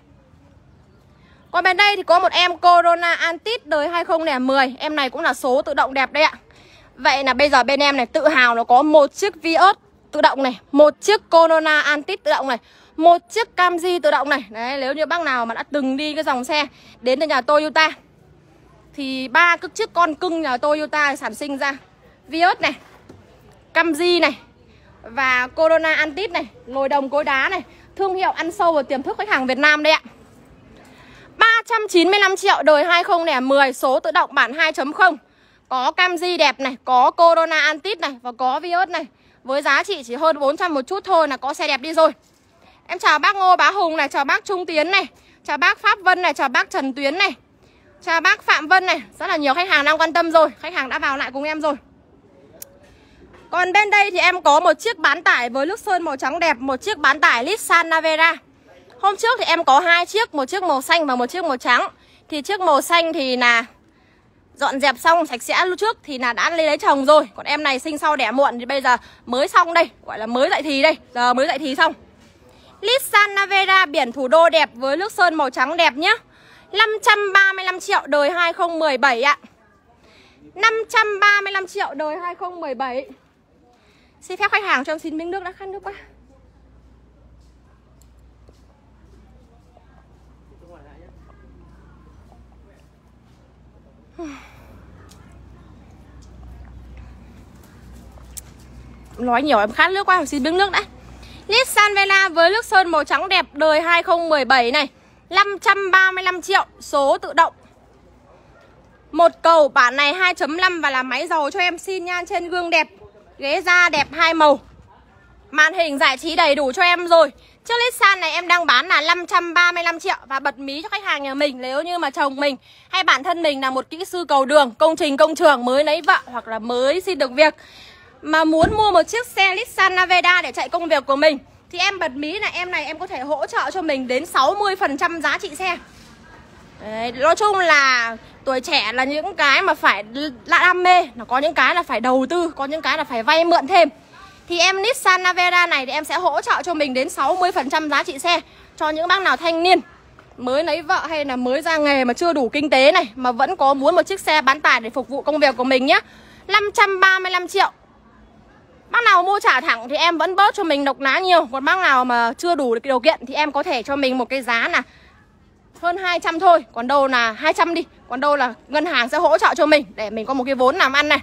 Còn bên đây thì có một em Corona Antis đời hai không không một, em này cũng là số tự động đẹp đấy ạ. Vậy là bây giờ bên em này tự hào nó có một chiếc Vios tự động này, một chiếc Corona Antis tự động này, một chiếc Camry tự động này. Đấy, nếu như bác nào mà đã từng đi cái dòng xe đến từ nhà Toyota thì ba cái chiếc con cưng nhà Toyota sản sinh ra, Vios này, Camry này và Corona Antis này, nồi đồng cối đá này, thương hiệu ăn sâu vào tiềm thức khách hàng Việt Nam đây ạ. Ba trăm chín mươi lăm triệu, đời hai không không một, số tự động bản hai chấm không. Có Camry đẹp này, có Corona Antis này và có Vios này. Với giá trị chỉ hơn bốn trăm một chút thôi là có xe đẹp đi rồi. Em chào bác Ngô Bá Hùng này, chào bác Trung Tiến này, chào bác Pháp Vân này, chào bác Trần Tuyến này, chào bác Phạm Vân này. Rất là nhiều khách hàng đang quan tâm rồi, khách hàng đã vào lại cùng em rồi. Còn bên đây thì em có một chiếc bán tải với nước sơn màu trắng đẹp, một chiếc bán tải Nissan Navara. Hôm trước thì em có hai chiếc, một chiếc màu xanh và một chiếc màu trắng. Thì chiếc màu xanh thì là dọn dẹp xong sạch sẽ lúc trước thì là đã lấy lấy chồng rồi. Còn em này sinh sau đẻ muộn thì bây giờ mới xong đây, gọi là mới dậy thì đây, giờ mới dậy thì xong. Nissan Navara biển thủ đô đẹp với nước sơn màu trắng đẹp nhé. Năm trăm ba mươi lăm triệu, đời hai không một bảy ạ. Năm trăm ba mươi lăm triệu, đời hai không một bảy. Xin phép khách hàng cho em xin miếng nước đã, khăn nước quá. Nói nhiều em khát nước quá, xin miếng nước đã. Nissan Vela với nước sơn màu trắng đẹp, đời hai không một bảy này. Năm trăm ba mươi lăm triệu, số tự động. Một cầu, bản này hai chấm năm và là máy dầu cho em, xi nhan trên gương đẹp, ghế da đẹp hai màu, màn hình giải trí đầy đủ cho em rồi. Chiếc Nissan này em đang bán là năm trăm ba mươi lăm triệu. Và bật mí cho khách hàng nhà mình, nếu như mà chồng mình hay bản thân mình là một kỹ sư cầu đường, công trình công trường, mới lấy vợ hoặc là mới xin được việc, mà muốn mua một chiếc xe Nissan Navara để chạy công việc của mình, thì em bật mí là em này em có thể hỗ trợ cho mình đến sáu mươi phần trăm giá trị xe. Đấy, nói chung là tuổi trẻ là những cái mà phải là đam mê, nó có những cái là phải đầu tư, có những cái là phải vay mượn thêm. Thì em Nissan Navara này thì em sẽ hỗ trợ cho mình đến sáu mươi phần trăm giá trị xe cho những bác nào thanh niên mới lấy vợ hay là mới ra nghề mà chưa đủ kinh tế này, mà vẫn có muốn một chiếc xe bán tải để phục vụ công việc của mình nhé. Năm trăm ba mươi lăm triệu. Bác nào mua trả thẳng thì em vẫn bớt cho mình độc lá nhiều. Còn bác nào mà chưa đủ được điều kiện thì em có thể cho mình một cái giá là hơn hai trăm thôi. Còn đâu là hai trăm đi. Còn đâu là ngân hàng sẽ hỗ trợ cho mình để mình có một cái vốn làm ăn này.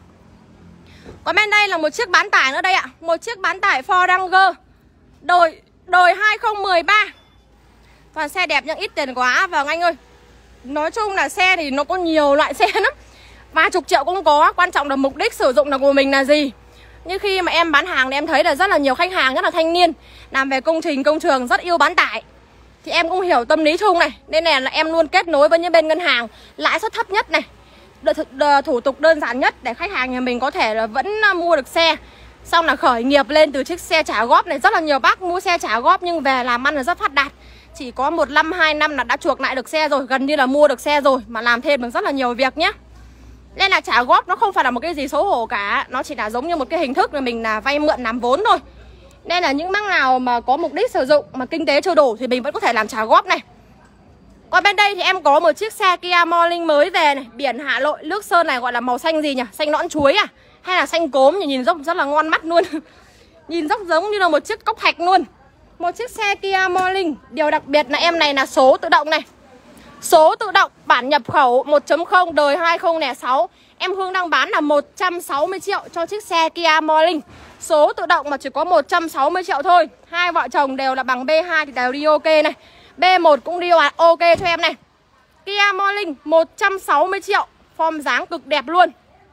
Còn bên đây là một chiếc bán tải nữa đây ạ. Một chiếc bán tải Ford Ranger Đời, đời hai không một ba. Toàn xe đẹp nhưng ít tiền quá. Vâng anh ơi, nói chung là xe thì nó có nhiều loại xe lắm, vài chục triệu cũng có. Quan trọng là mục đích sử dụng là của mình là gì. Như khi mà em bán hàng thì em thấy là rất là nhiều khách hàng, rất là thanh niên, làm về công trình, công trường, rất yêu bán tải. Thì em cũng hiểu tâm lý chung này. Nên này là em luôn kết nối với những bên ngân hàng lãi suất thấp nhất này, thủ tục đơn giản nhất để khách hàng nhà mình có thể là vẫn mua được xe. Xong là khởi nghiệp lên từ chiếc xe trả góp này. Rất là nhiều bác mua xe trả góp nhưng về làm ăn là rất phát đạt. Chỉ có một năm, hai năm là đã chuộc lại được xe rồi, gần như là mua được xe rồi, mà làm thêm được rất là nhiều việc nhé. Nên là trả góp nó không phải là một cái gì xấu hổ cả. Nó chỉ là giống như một cái hình thức là mình là vay mượn làm vốn thôi. Nên là những bác nào mà có mục đích sử dụng mà kinh tế chưa đủ thì mình vẫn có thể làm trả góp này. Còn bên đây thì em có một chiếc xe Kia Morning mới về này, biển Hà Nội, nước sơn này gọi là màu xanh gì nhỉ? Xanh nõn chuối à? Hay là xanh cốm, nhìn rất, rất là ngon mắt luôn. Nhìn dốc giống như là một chiếc cốc hạch luôn. Một chiếc xe Kia Morning. Điều đặc biệt là em này là số tự động này. Số tự động bản nhập khẩu một chấm không đời hai không không sáu. Em Hương đang bán là một trăm sáu mươi triệu cho chiếc xe Kia Morning. Số tự động mà chỉ có một trăm sáu mươi triệu thôi. Hai vợ chồng đều là bằng B hai thì đều đi ok này. B một cũng đi ok cho em này. Kia Morning một trăm sáu mươi triệu. Form dáng cực đẹp luôn.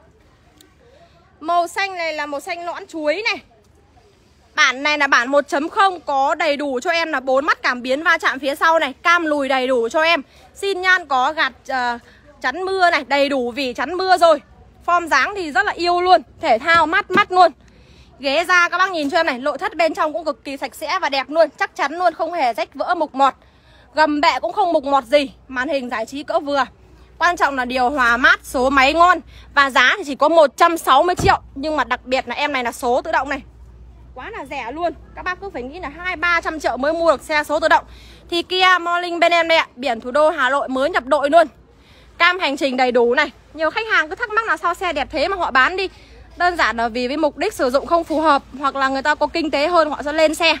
Màu xanh này là màu xanh nõn chuối này. Bản này là bản một chấm không, có đầy đủ cho em là bốn mắt cảm biến va chạm phía sau này, cam lùi đầy đủ cho em. Xin nhan có gạt uh, chắn mưa này, đầy đủ vỉ chắn mưa rồi. Form dáng thì rất là yêu luôn, thể thao mát mắt luôn. Ghế da các bác nhìn cho em này, nội thất bên trong cũng cực kỳ sạch sẽ và đẹp luôn, chắc chắn luôn, không hề rách vỡ mục mọt. Gầm bẹ cũng không mục mọt gì, màn hình giải trí cỡ vừa. Quan trọng là điều hòa mát, số máy ngon. Và giá thì chỉ có một trăm sáu mươi triệu. Nhưng mà đặc biệt là em này là số tự động này, quá là rẻ luôn. Các bác cứ phải nghĩ là hai ba trăm triệu mới mua được xe số tự động. Thì Kia Morning bên em đây ạ, biển thủ đô Hà Nội mới nhập đội luôn. Cam hành trình đầy đủ này. Nhiều khách hàng cứ thắc mắc là sao xe đẹp thế mà họ bán đi. Đơn giản là vì với mục đích sử dụng không phù hợp, hoặc là người ta có kinh tế hơn họ sẽ lên xe.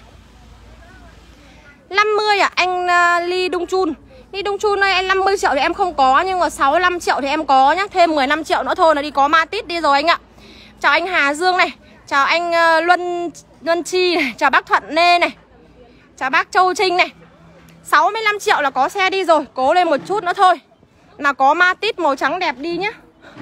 năm mươi à, anh uh, Ly Đung Chun. Ly Đung Chun ơi, anh năm mươi triệu thì em không có, nhưng mà sáu mươi lăm triệu thì em có nhá. Thêm mười lăm triệu nữa thôi là đi có Matiz đi rồi anh ạ. Chào anh Hà Dương này. Chào anh uh, Luân Luân Chi này. Chào bác Thuận Nê này. Chào bác Châu Trinh này. Sáu mươi lăm triệu là có xe đi rồi. Cố lên một chút nữa thôi là có Matiz màu trắng đẹp đi nhá.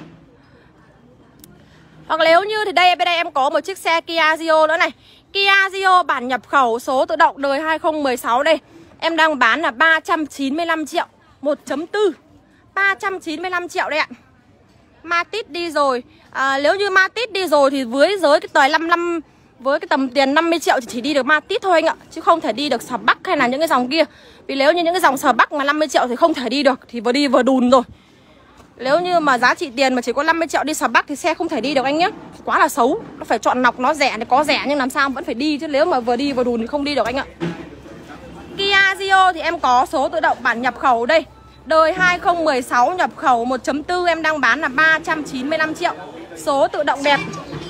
Hoặc nếu như thì đây bên đây em có một chiếc xe Kia Rio nữa này. Kia Rio bản nhập khẩu số tự động đời hai không một sáu đây. Em đang bán là ba trăm chín mươi lăm triệu một chấm bốn. ba trăm chín mươi lăm triệu đây ạ. Matiz đi rồi. à, Nếu như Matiz đi rồi thì với giới cái tời năm mươi lăm, với cái tầm tiền năm mươi triệu thì chỉ đi được Matiz thôi anh ạ, chứ không thể đi được Sờ Bắc hay là những cái dòng kia. Vì nếu như những cái dòng Sờ Bắc mà năm mươi triệu thì không thể đi được, thì vừa đi vừa đùn rồi. Nếu như mà giá trị tiền mà chỉ có năm mươi triệu đi Sờ Bắc thì xe không thể đi được anh nhé. Quá là xấu. Nó phải chọn lọc, nó rẻ thì có rẻ nhưng làm sao vẫn phải đi, chứ nếu mà vừa đi vừa đùn thì không đi được anh ạ. Kia Rio thì em có số tự động bản nhập khẩu đây. Đời hai không một sáu nhập khẩu một chấm bốn em đang bán là ba trăm chín mươi lăm triệu. Số tự động đẹp.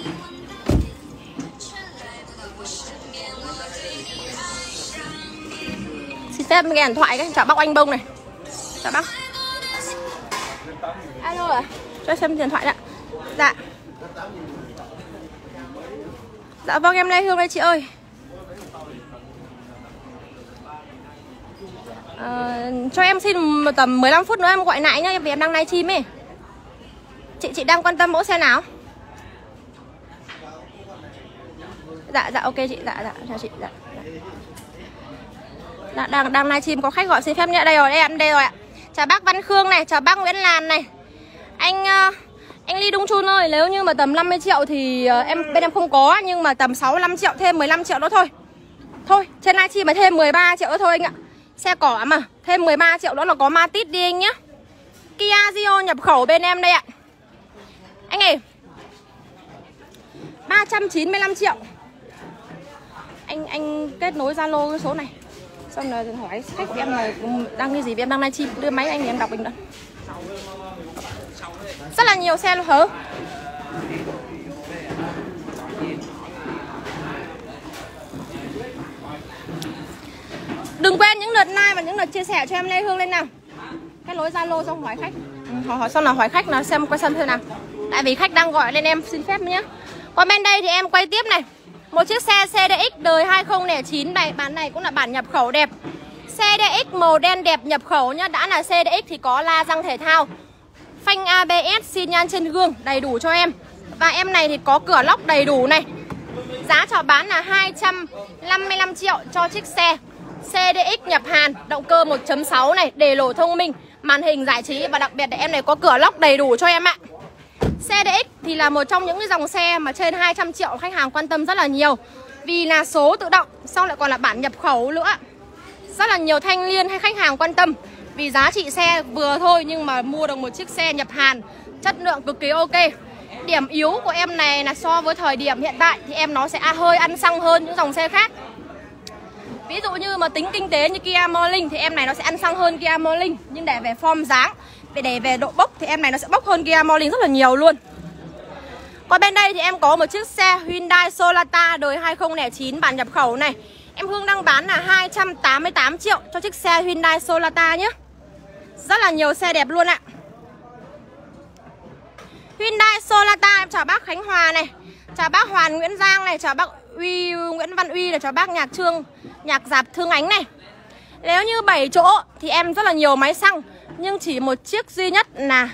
Xin phép nghe điện thoại cái. Chào bác Anh Bông này. Chào bác. Alo ạ. À? Cho em xem điện thoại đã. Dạ. Dạ vâng, em Lê Hương đây chị ơi. À, cho em xin một tầm mười lăm phút nữa em gọi lại nhá, vì em đang live stream ấy. Chị chị đang quan tâm mẫu xe nào? Dạ dạ ok chị, dạ dạ chào chị, dạ. Dạ, đang đang live stream có khách gọi xin phép nhé. Đây rồi, đây em đây rồi ạ. Chào bác Văn Khương này, chào bác Nguyễn Lan này. Anh uh, anh Ly Đung Chun ơi, nếu như mà tầm năm mươi triệu thì uh, em bên em không có, nhưng mà tầm sáu mươi lăm triệu thêm mười lăm triệu nữa thôi. Thôi, trên live stream mà thêm mười ba triệu nữa thôi anh ạ. Xe cỏ mà, thêm mười ba triệu nữa là có Matiz đi anh nhá. Kia Rio nhập khẩu bên em đây ạ. Anh ơi, ba trăm chín mươi lăm triệu. Anh anh kết nối Zalo cái số này. Xong rồi hỏi khách của em là đang như gì, vì em đang live stream, đưa máy anh thì em đọc bình luận. Rất là nhiều xe luôn hả? Đừng quên những lượt like và những lượt chia sẻ cho em Lê Hương lên nào. Kết nối Zalo xong hỏi khách. Ừ, hỏi hỏi xong là hỏi khách là xem quay sân thế nào. Tại vì khách đang gọi lên em xin phép nhé. Còn bên đây thì em quay tiếp này. Một chiếc xe xê đê ích đời hai không không chín này, bản này cũng là bản nhập khẩu đẹp. xê đê ích màu đen đẹp nhập khẩu nhá, đã là xê đê ích thì có la răng thể thao. Phanh a bê ét, xi nhan trên gương đầy đủ cho em. Và em này thì có cửa lóc đầy đủ này. Giá chào bán là hai trăm năm mươi lăm triệu cho chiếc xe xê đê ích nhập Hàn, động cơ một chấm sáu này, đề lỗ thông minh, màn hình giải trí và đặc biệt là em này có cửa lóc đầy đủ cho em ạ. xê đê ích thì là một trong những cái dòng xe mà trên hai trăm triệu khách hàng quan tâm rất là nhiều. Vì là số tự động, xong lại còn là bản nhập khẩu nữa. Rất là nhiều thanh niên hay khách hàng quan tâm. Vì giá trị xe vừa thôi nhưng mà mua được một chiếc xe nhập Hàn, chất lượng cực kỳ ok. Điểm yếu của em này là so với thời điểm hiện tại thì em nó sẽ hơi ăn xăng hơn những dòng xe khác. Ví dụ như mà tính kinh tế như Kia Morning thì em này nó sẽ ăn xăng hơn Kia Morning. Nhưng để về form dáng, để để về độ bốc thì em này nó sẽ bốc hơn Kia Morning rất là nhiều luôn. Còn bên đây thì em có một chiếc xe Hyundai Sonata đời hai không không chín bản nhập khẩu này. Em Hương đang bán là hai trăm tám mươi tám triệu cho chiếc xe Hyundai Sonata nhé. Rất là nhiều xe đẹp luôn ạ. Hyundai Sonata em chào bác Khánh Hòa này, chào bác Hoàn Nguyễn Giang này, chào bác Uy Nguyễn Văn Uy, là chào bác Nhạc Trương, Nhạc Dạp Thương Ánh này. Nếu như bảy chỗ thì em rất là nhiều máy xăng, nhưng chỉ một chiếc duy nhất là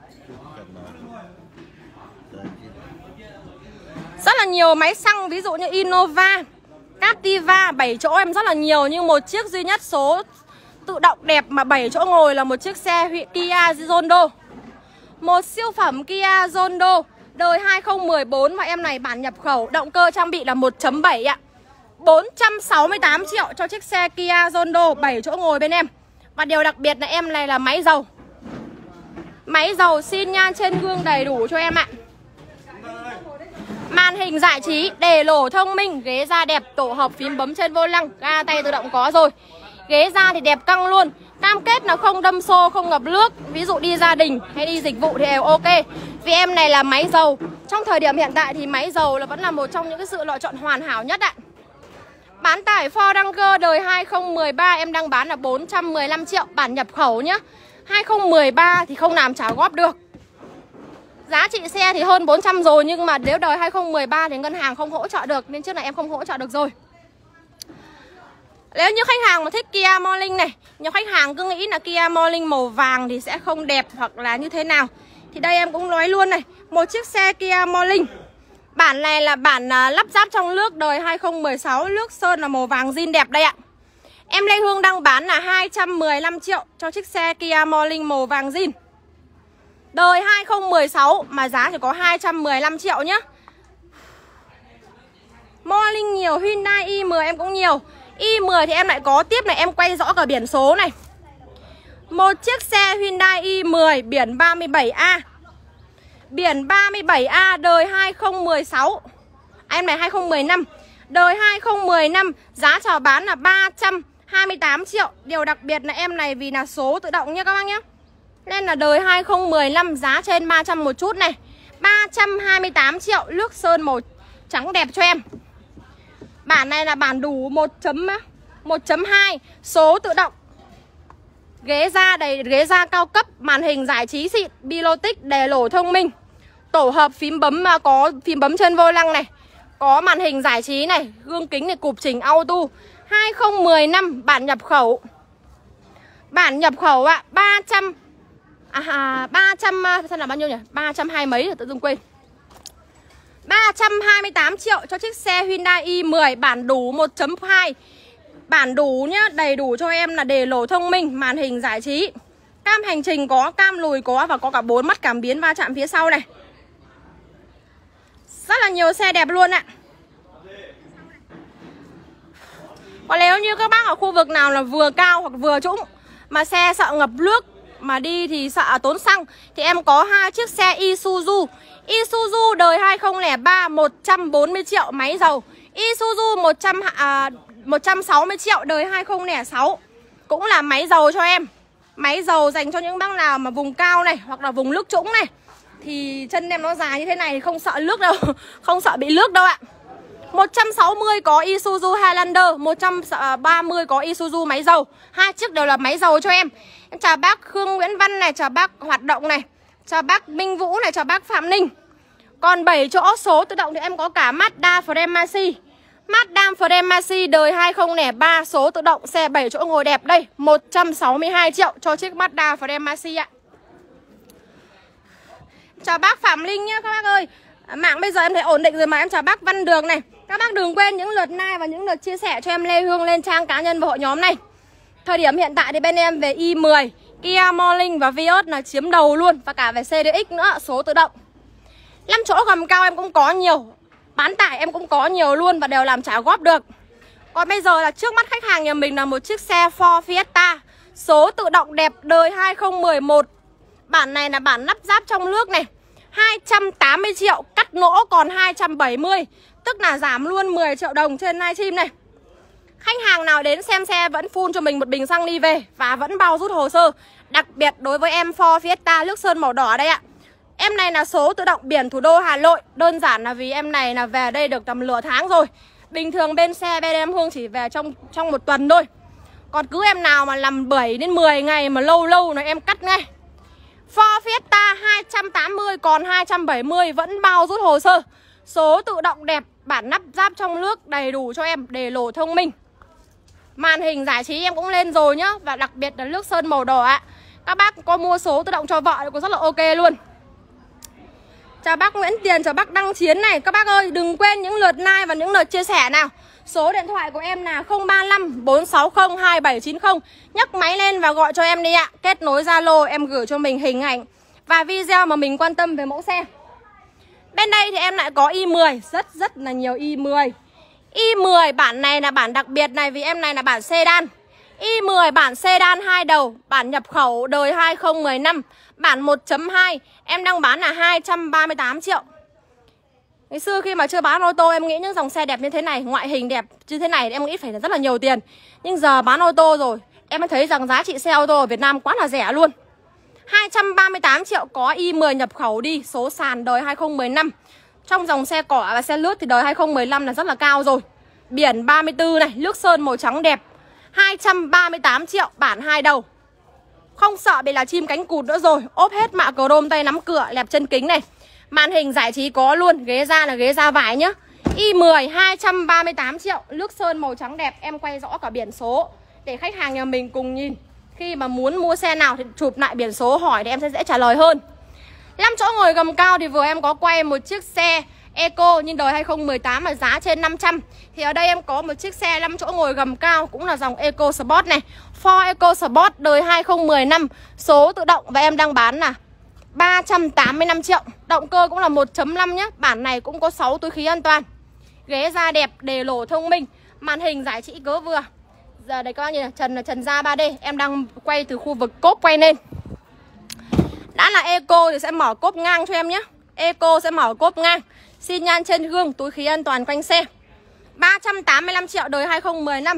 rất là nhiều máy xăng, ví dụ như Innova, Captiva, bảy chỗ em rất là nhiều, nhưng một chiếc duy nhất số tự động đẹp mà bảy chỗ ngồi là một chiếc xe Kia Rondo. Một siêu phẩm Kia Rondo đời hai không một bốn và em này bản nhập khẩu, động cơ trang bị là một chấm bảy ạ. bốn trăm sáu mươi tám triệu cho chiếc xe Kia Rondo bảy chỗ ngồi bên em. Và điều đặc biệt là em này là máy dầu. Máy dầu xin nhan trên gương đầy đủ cho em ạ. Màn hình giải trí, đề lổ thông minh, ghế da đẹp, tổ hợp phím bấm trên vô lăng, ga tay tự động có rồi. Ghế da thì đẹp căng luôn. Cam kết là không đâm xô, không ngập nước. Ví dụ đi gia đình hay đi dịch vụ thì đều ok. Vì em này là máy dầu. Trong thời điểm hiện tại thì máy dầu là vẫn là một trong những cái sự lựa chọn hoàn hảo nhất ạ. Bán tải Ford Ranger đời hai không một ba em đang bán là bốn trăm mười lăm triệu bản nhập khẩu nhá. hai không một ba thì không làm trả góp được. Giá trị xe thì hơn bốn trăm rồi, nhưng mà nếu đời hai không một ba thì ngân hàng không hỗ trợ được, nên trước này em không hỗ trợ được rồi. Nếu như khách hàng mà thích Kia Morning này, nhiều khách hàng cứ nghĩ là Kia Morning màu vàng thì sẽ không đẹp hoặc là như thế nào, thì đây em cũng nói luôn này, một chiếc xe Kia Morning. Bản này là bản lắp ráp trong nước đời hai không một sáu, nước sơn là màu vàng zin đẹp đây ạ. Em Lê Hương đang bán là hai trăm mười lăm triệu cho chiếc xe Kia Morning màu vàng zin đời hai không một sáu mà giá chỉ có hai trăm mười lăm triệu nhá. Morning nhiều, Hyundai i mười em cũng nhiều. i mười thì em lại có tiếp này, em quay rõ cả biển số này. Một chiếc xe Hyundai i mười biển ba mươi bảy A. Biển ba mươi bảy A đời hai không một sáu. À, em này hai không một năm. Đời hai không một năm, giá chào bán là ba trăm hai mươi tám triệu. Điều đặc biệt là em này vì là số tự động nha các bác nhé. Nên là đời hai không một năm giá trên ba trăm một chút này. ba trăm hai mươi tám triệu, nước sơn màu trắng đẹp cho em. Bản này là bản đủ một chấm hai, số tự động. Ghế da đầy, ghế da cao cấp, màn hình giải trí xịn, Bilotic, đề lổ thông minh. Tổ hợp phím bấm, có phím bấm chân vô lăng này, có màn hình giải trí này, gương kính này cụp chỉnh auto. hai không một năm bản nhập khẩu. Bản nhập khẩu ạ, à, ba trăm à ba trăm xem là bao nhiêu nhỉ? ba trăm hai mấy rồi tự dưng quên. ba trăm hai mươi tám triệu cho chiếc xe Hyundai i mười bản đủ một chấm hai. Bản đủ nhá, đầy đủ cho em là đề lổ thông minh, màn hình giải trí. Cam hành trình có, cam lùi có và có cả bốn mắt cảm biến va chạm phía sau này. Rất là nhiều xe đẹp luôn ạ. Còn nếu như các bác ở khu vực nào là vừa cao hoặc vừa trũng mà xe sợ ngập nước mà đi thì sợ tốn xăng, thì em có hai chiếc xe Isuzu. Isuzu đời hai không không ba một trăm bốn mươi triệu máy dầu. Isuzu một trăm, à, một trăm sáu mươi triệu đời hai không không sáu. Cũng là máy dầu cho em. Máy dầu dành cho những bác nào mà vùng cao này hoặc là vùng nước trũng này, thì chân em nó dài như thế này thì không sợ nước đâu. Không sợ bị nước đâu ạ. Một trăm sáu mươi có Isuzu Highlander, một trăm ba mươi có Isuzu máy dầu. Hai chiếc đều là máy dầu cho em. Em chào bác Khương Nguyễn Văn này, chào bác Hoạt Động này, chào bác Minh Vũ này, chào bác Phạm Ninh. Còn bảy chỗ số tự động thì em có cả Mazda Premacy. Mazda Premacy đời hai không không ba số tự động, xe bảy chỗ ngồi đẹp đây, một trăm sáu mươi hai triệu cho chiếc Mazda Premacy ạ. Chào bác Phạm Linh nhá các bác ơi. Mạng bây giờ em thấy ổn định rồi mà. Em chào bác Văn Đường này. Các bác đừng quên những lượt like và những lượt chia sẻ cho em Lê Hương lên trang cá nhân và hội nhóm này. Thời điểm hiện tại thì bên em về i mười, Kia Morning và Vios là chiếm đầu luôn. Và cả về xê đê ích nữa, số tự động. năm chỗ gầm cao em cũng có nhiều. Bán tải em cũng có nhiều luôn và đều làm trả góp được. Còn bây giờ là trước mắt khách hàng nhà mình là một chiếc xe Ford Fiesta, số tự động đẹp đời hai không một một. Bản này là bản lắp ráp trong nước này, hai trăm tám mươi triệu, cắt lỗ còn hai trăm bảy mươi, tức là giảm luôn mười triệu đồng trên livestream này. Khách hàng nào đến xem xe vẫn full cho mình một bình xăng đi về và vẫn bao rút hồ sơ. Đặc biệt đối với em Ford Fiesta nước sơn màu đỏ đây ạ. Em này là số tự động biển thủ đô Hà Nội. Đơn giản là vì em này là về đây được tầm nửa tháng rồi. Bình thường bên xe bên em Hương chỉ về trong trong một tuần thôi. Còn cứ em nào mà làm bảy đến mười ngày mà lâu lâu là em cắt ngay. Ford Fiesta hai trăm tám mươi còn hai trăm bảy mươi vẫn bao rút hồ sơ. Số tự động đẹp, bản lắp ráp trong nước đầy đủ cho em, đề lổ thông minh. Màn hình giải trí em cũng lên rồi nhá. Và đặc biệt là nước sơn màu đỏ ạ. Các bác có mua số tự động cho vợ cũng rất là ok luôn. Chào bác Nguyễn Tiền, chào bác Đăng Chiến này. Các bác ơi, đừng quên những lượt like và những lượt chia sẻ nào. Số điện thoại của em là không ba năm bốn sáu không hai bảy chín không. Nhấc máy lên và gọi cho em đi ạ. Kết nối Zalo, em gửi cho mình hình ảnh và video mà mình quan tâm về mẫu xe. Bên đây thì em lại có i mười, rất rất là nhiều i mười. i mười bản này là bản đặc biệt này vì em này là bản sedan. i mười bản sedan hai đầu, bản nhập khẩu đời hai không một năm, bản một chấm hai, em đang bán là hai trăm ba mươi tám triệu. Ngày xưa khi mà chưa bán ô tô em nghĩ những dòng xe đẹp như thế này, ngoại hình đẹp như thế này em nghĩ phải là rất là nhiều tiền. Nhưng giờ bán ô tô rồi, em mới thấy rằng giá trị xe ô tô ở Việt Nam quá là rẻ luôn. Hai trăm ba mươi tám triệu có i mười nhập khẩu đi, số sàn đời hai không một năm. Trong dòng xe cỏ và xe lướt thì đời hai không một năm là rất là cao rồi. Biển ba mươi tư này, nước sơn màu trắng đẹp. Hai trăm ba mươi tám triệu bản hai đầu. Không sợ bị là chim cánh cụt nữa rồi. Ốp hết mạ chrome tay nắm cửa, lẹp chân kính này. Màn hình giải trí có luôn, ghế da là ghế da vải nhá. i mười hai trăm ba mươi tám triệu, nước sơn màu trắng đẹp. Em quay rõ cả biển số để khách hàng nhà mình cùng nhìn. Khi mà muốn mua xe nào thì chụp lại biển số hỏi thì em sẽ dễ trả lời hơn. Năm chỗ ngồi gầm cao thì vừa em có quay một chiếc xe Eco nhưng đời hai không một tám mà giá trên năm trăm. Thì ở đây em có một chiếc xe năm chỗ ngồi gầm cao cũng là dòng Eco Sport này. Ford Eco Sport đời hai không một năm, số tự động và em đang bán là ba trăm tám mươi lăm triệu. Động cơ cũng là một chấm năm nhé. Bản này cũng có sáu túi khí an toàn. Ghế da đẹp, đề lổ thông minh. Màn hình giải trí cỡ vừa. Giờ đây các bác nhìn này, trần là trần da ba D. Em đang quay từ khu vực cốp quay lên. Đã là Eco thì sẽ mở cốp ngang cho em nhé. Eco sẽ mở cốp ngang. Xi nhan trên gương, túi khí an toàn quanh xe. Ba trăm tám mươi lăm triệu đời hai không một năm.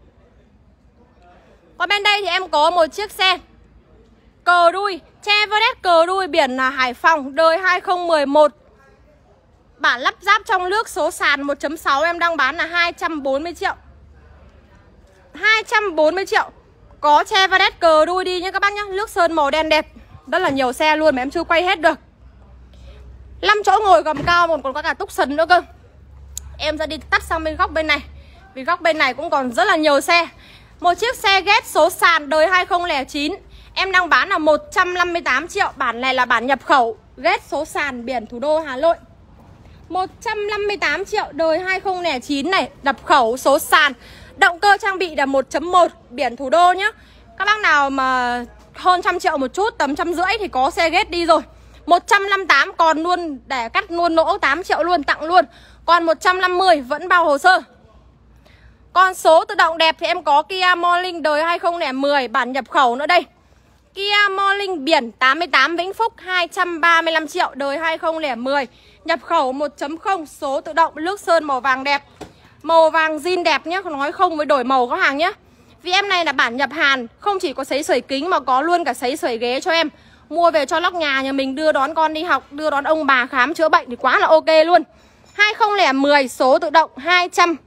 Còn bên đây thì em có một chiếc xe cờ đuôi Chevrolet cờ đuôi biển là Hải Phòng đời hai không một một. Bản lắp ráp trong nước, số sàn một chấm sáu em đang bán là hai trăm bốn mươi triệu. Hai trăm bốn mươi triệu. Có Chevrolet cờ đuôi đi nhé các bác nhé. Nước sơn màu đen đẹp. Rất là nhiều xe luôn mà em chưa quay hết được. Năm chỗ ngồi gầm cao còn có cả Tucson nữa cơ. Em sẽ đi tắt sang bên góc bên này vì góc bên này cũng còn rất là nhiều xe. Một chiếc xe ghét số sàn đời hai không không chín. Em đang bán là một trăm năm mươi tám triệu. Bản này là bản nhập khẩu. Ghét số sàn biển thủ đô Hà Nội. Một trăm năm mươi tám triệu đời hai không không chín này. Nhập khẩu số sàn. Động cơ trang bị là một chấm một biển thủ đô nhá. Các bác nào mà hơn trăm triệu một chút, tầm trăm rưỡi thì có xe ghét đi rồi. Một trăm năm mươi tám còn luôn, để cắt luôn lỗ tám triệu luôn, tặng luôn. Còn một trăm năm mươi vẫn bao hồ sơ. Còn số tự động đẹp thì em có Kia Morning đời hai không không một bản nhập khẩu nữa đây. Kia Morning biển tám mươi tám Vĩnh Phúc hai trăm ba mươi lăm triệu đời hai không không một. Nhập khẩu một chấm không, số tự động, nước sơn màu vàng đẹp. Màu vàng zin đẹp nhé, nói không với đổi màu có hàng nhé. Vì em này là bản nhập Hàn, không chỉ có sấy sưởi kính mà có luôn cả sấy sưởi ghế cho em. Mua về cho lóc nhà nhà mình đưa đón con đi học, đưa đón ông bà khám chữa bệnh thì quá là ok luôn. Hai không không một số tự động hai trăm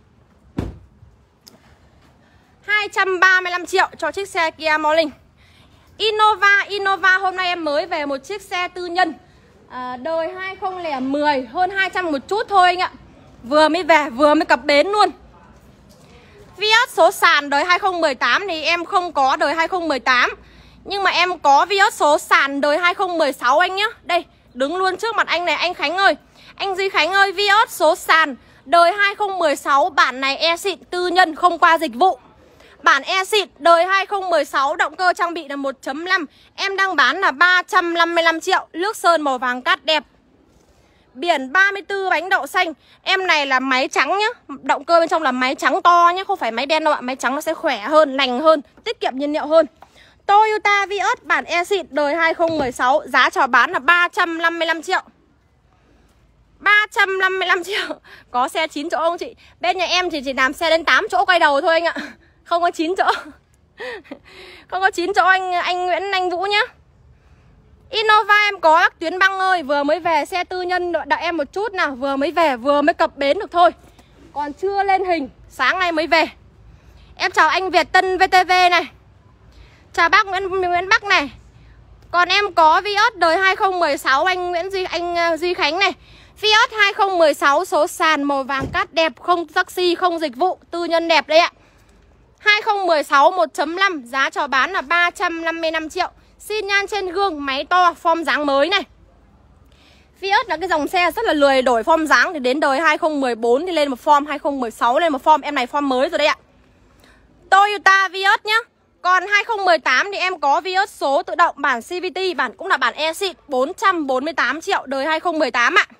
hai trăm ba mươi lăm triệu cho chiếc xe Kia Morning. Innova, Innova hôm nay em mới về một chiếc xe tư nhân à, đời hai không không một, hơn hai trăm một chút thôi anh ạ. Vừa mới về, vừa mới cập bến luôn. Vios số sàn đời hai không một tám thì em không có đời hai không một tám. Nhưng mà em có Vios số sàn đời hai không một sáu anh nhé. Đây, đứng luôn trước mặt anh này, anh Khánh ơi. Anh Duy Khánh ơi, Vios số sàn đời hai không một sáu, bản này e xịn tư nhân không qua dịch vụ. Bản e xịn đời hai không một sáu, động cơ trang bị là một chấm năm. Em đang bán là ba trăm năm mươi lăm triệu, nước sơn màu vàng cát đẹp. Biển ba mươi tư bánh đậu xanh. Em này là máy trắng nhá. Động cơ bên trong là máy trắng to nhá, không phải máy đen đâu ạ. Máy trắng nó sẽ khỏe hơn, lành hơn, tiết kiệm nhiên liệu hơn. Toyota Vios bản e xịn đời hai không một sáu, giá chào bán là ba trăm năm mươi lăm triệu. Ba trăm năm mươi lăm triệu. Có xe chín chỗ không chị? Bên nhà em thì chỉ làm xe đến tám chỗ quay đầu thôi anh ạ. Không có chín chỗ. Không có chín chỗ anh anh Nguyễn Anh Vũ nhá. Innova em có bác Tuyến Băng ơi, vừa mới về, xe tư nhân đợi em một chút nào, vừa mới về, vừa mới cập bến được thôi. Còn chưa lên hình, sáng nay mới về. Em chào anh Việt Tân vê tê vê này. Chào bác Nguyễn Nguyễn Bắc này. Còn em có Vios đời hai không một sáu anh Nguyễn Duy anh uh, Duy Khánh này. Vios hai không một sáu số sàn màu vàng cát đẹp, không taxi, không dịch vụ, tư nhân đẹp đấy ạ. hai không một sáu một chấm năm, giá chào bán là ba trăm năm mươi lăm triệu. Xin nhan trên gương, máy to, form dáng mới này. Vios là cái dòng xe rất là lười đổi form dáng, thì đến đời hai không một bốn thì lên một form, hai không một sáu lên một form, em này form mới rồi đấy ạ. Toyota Vios nhá. Còn hai không một tám thì em có Vios số tự động bản xê vê tê, bản cũng là bản e xịn, bốn trăm bốn mươi tám triệu, đời hai không một tám ạ.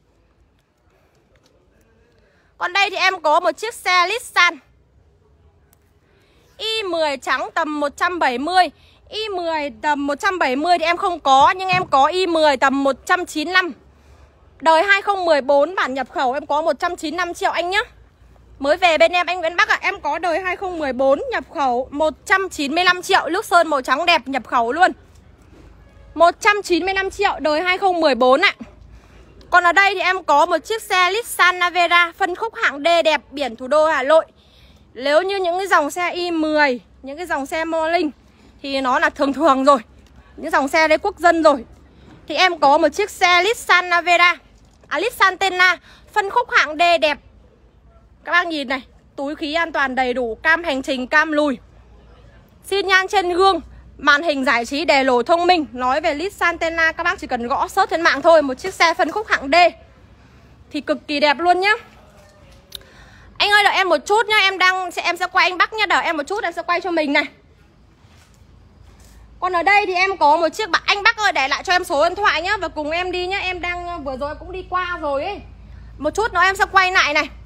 Còn đây thì em có một chiếc xe Nissan i mười trắng tầm một trăm bảy mươi. i mười tầm một trăm bảy mươi thì em không có, nhưng em có i mười tầm một trăm chín mươi lăm. Đời hai không một bốn bản nhập khẩu em có một trăm chín mươi lăm triệu anh nhá. Mới về bên em anh Nguyễn Bắc ạ, à, em có đời hai không một bốn nhập khẩu một trăm chín mươi lăm triệu, nước sơn màu trắng đẹp nhập khẩu luôn. một trăm chín mươi lăm triệu đời hai không một bốn ạ. À. Còn ở đây thì em có một chiếc xe Nissan Navara phân khúc hạng D đẹp, biển thủ đô Hà Nội. Nếu như những cái dòng xe i mười, những cái dòng xe Mô Linh thì nó là thường thường rồi, những dòng xe đấy quốc dân rồi. Thì em có một chiếc xe Nissan Navara, à Nissan Tenna phân khúc hạng D đẹp. Các bác nhìn này, túi khí an toàn đầy đủ, cam hành trình, cam lùi, xin nhan trên gương, màn hình giải trí đèn lồ thông minh. Nói về Nissan Tenna các bác chỉ cần gõ search trên mạng thôi, một chiếc xe phân khúc hạng D thì cực kỳ đẹp luôn nhá. Anh ơi đợi em một chút nhá, em đang em sẽ quay anh Bắc nhá, đợi em một chút em sẽ quay cho mình này. Còn ở đây thì em có một chiếc bạn anh Bắc ơi, để lại cho em số điện thoại nhá và cùng em đi nhá, em đang vừa rồi cũng đi qua rồi ấy. Một chút nữa em sẽ quay lại này.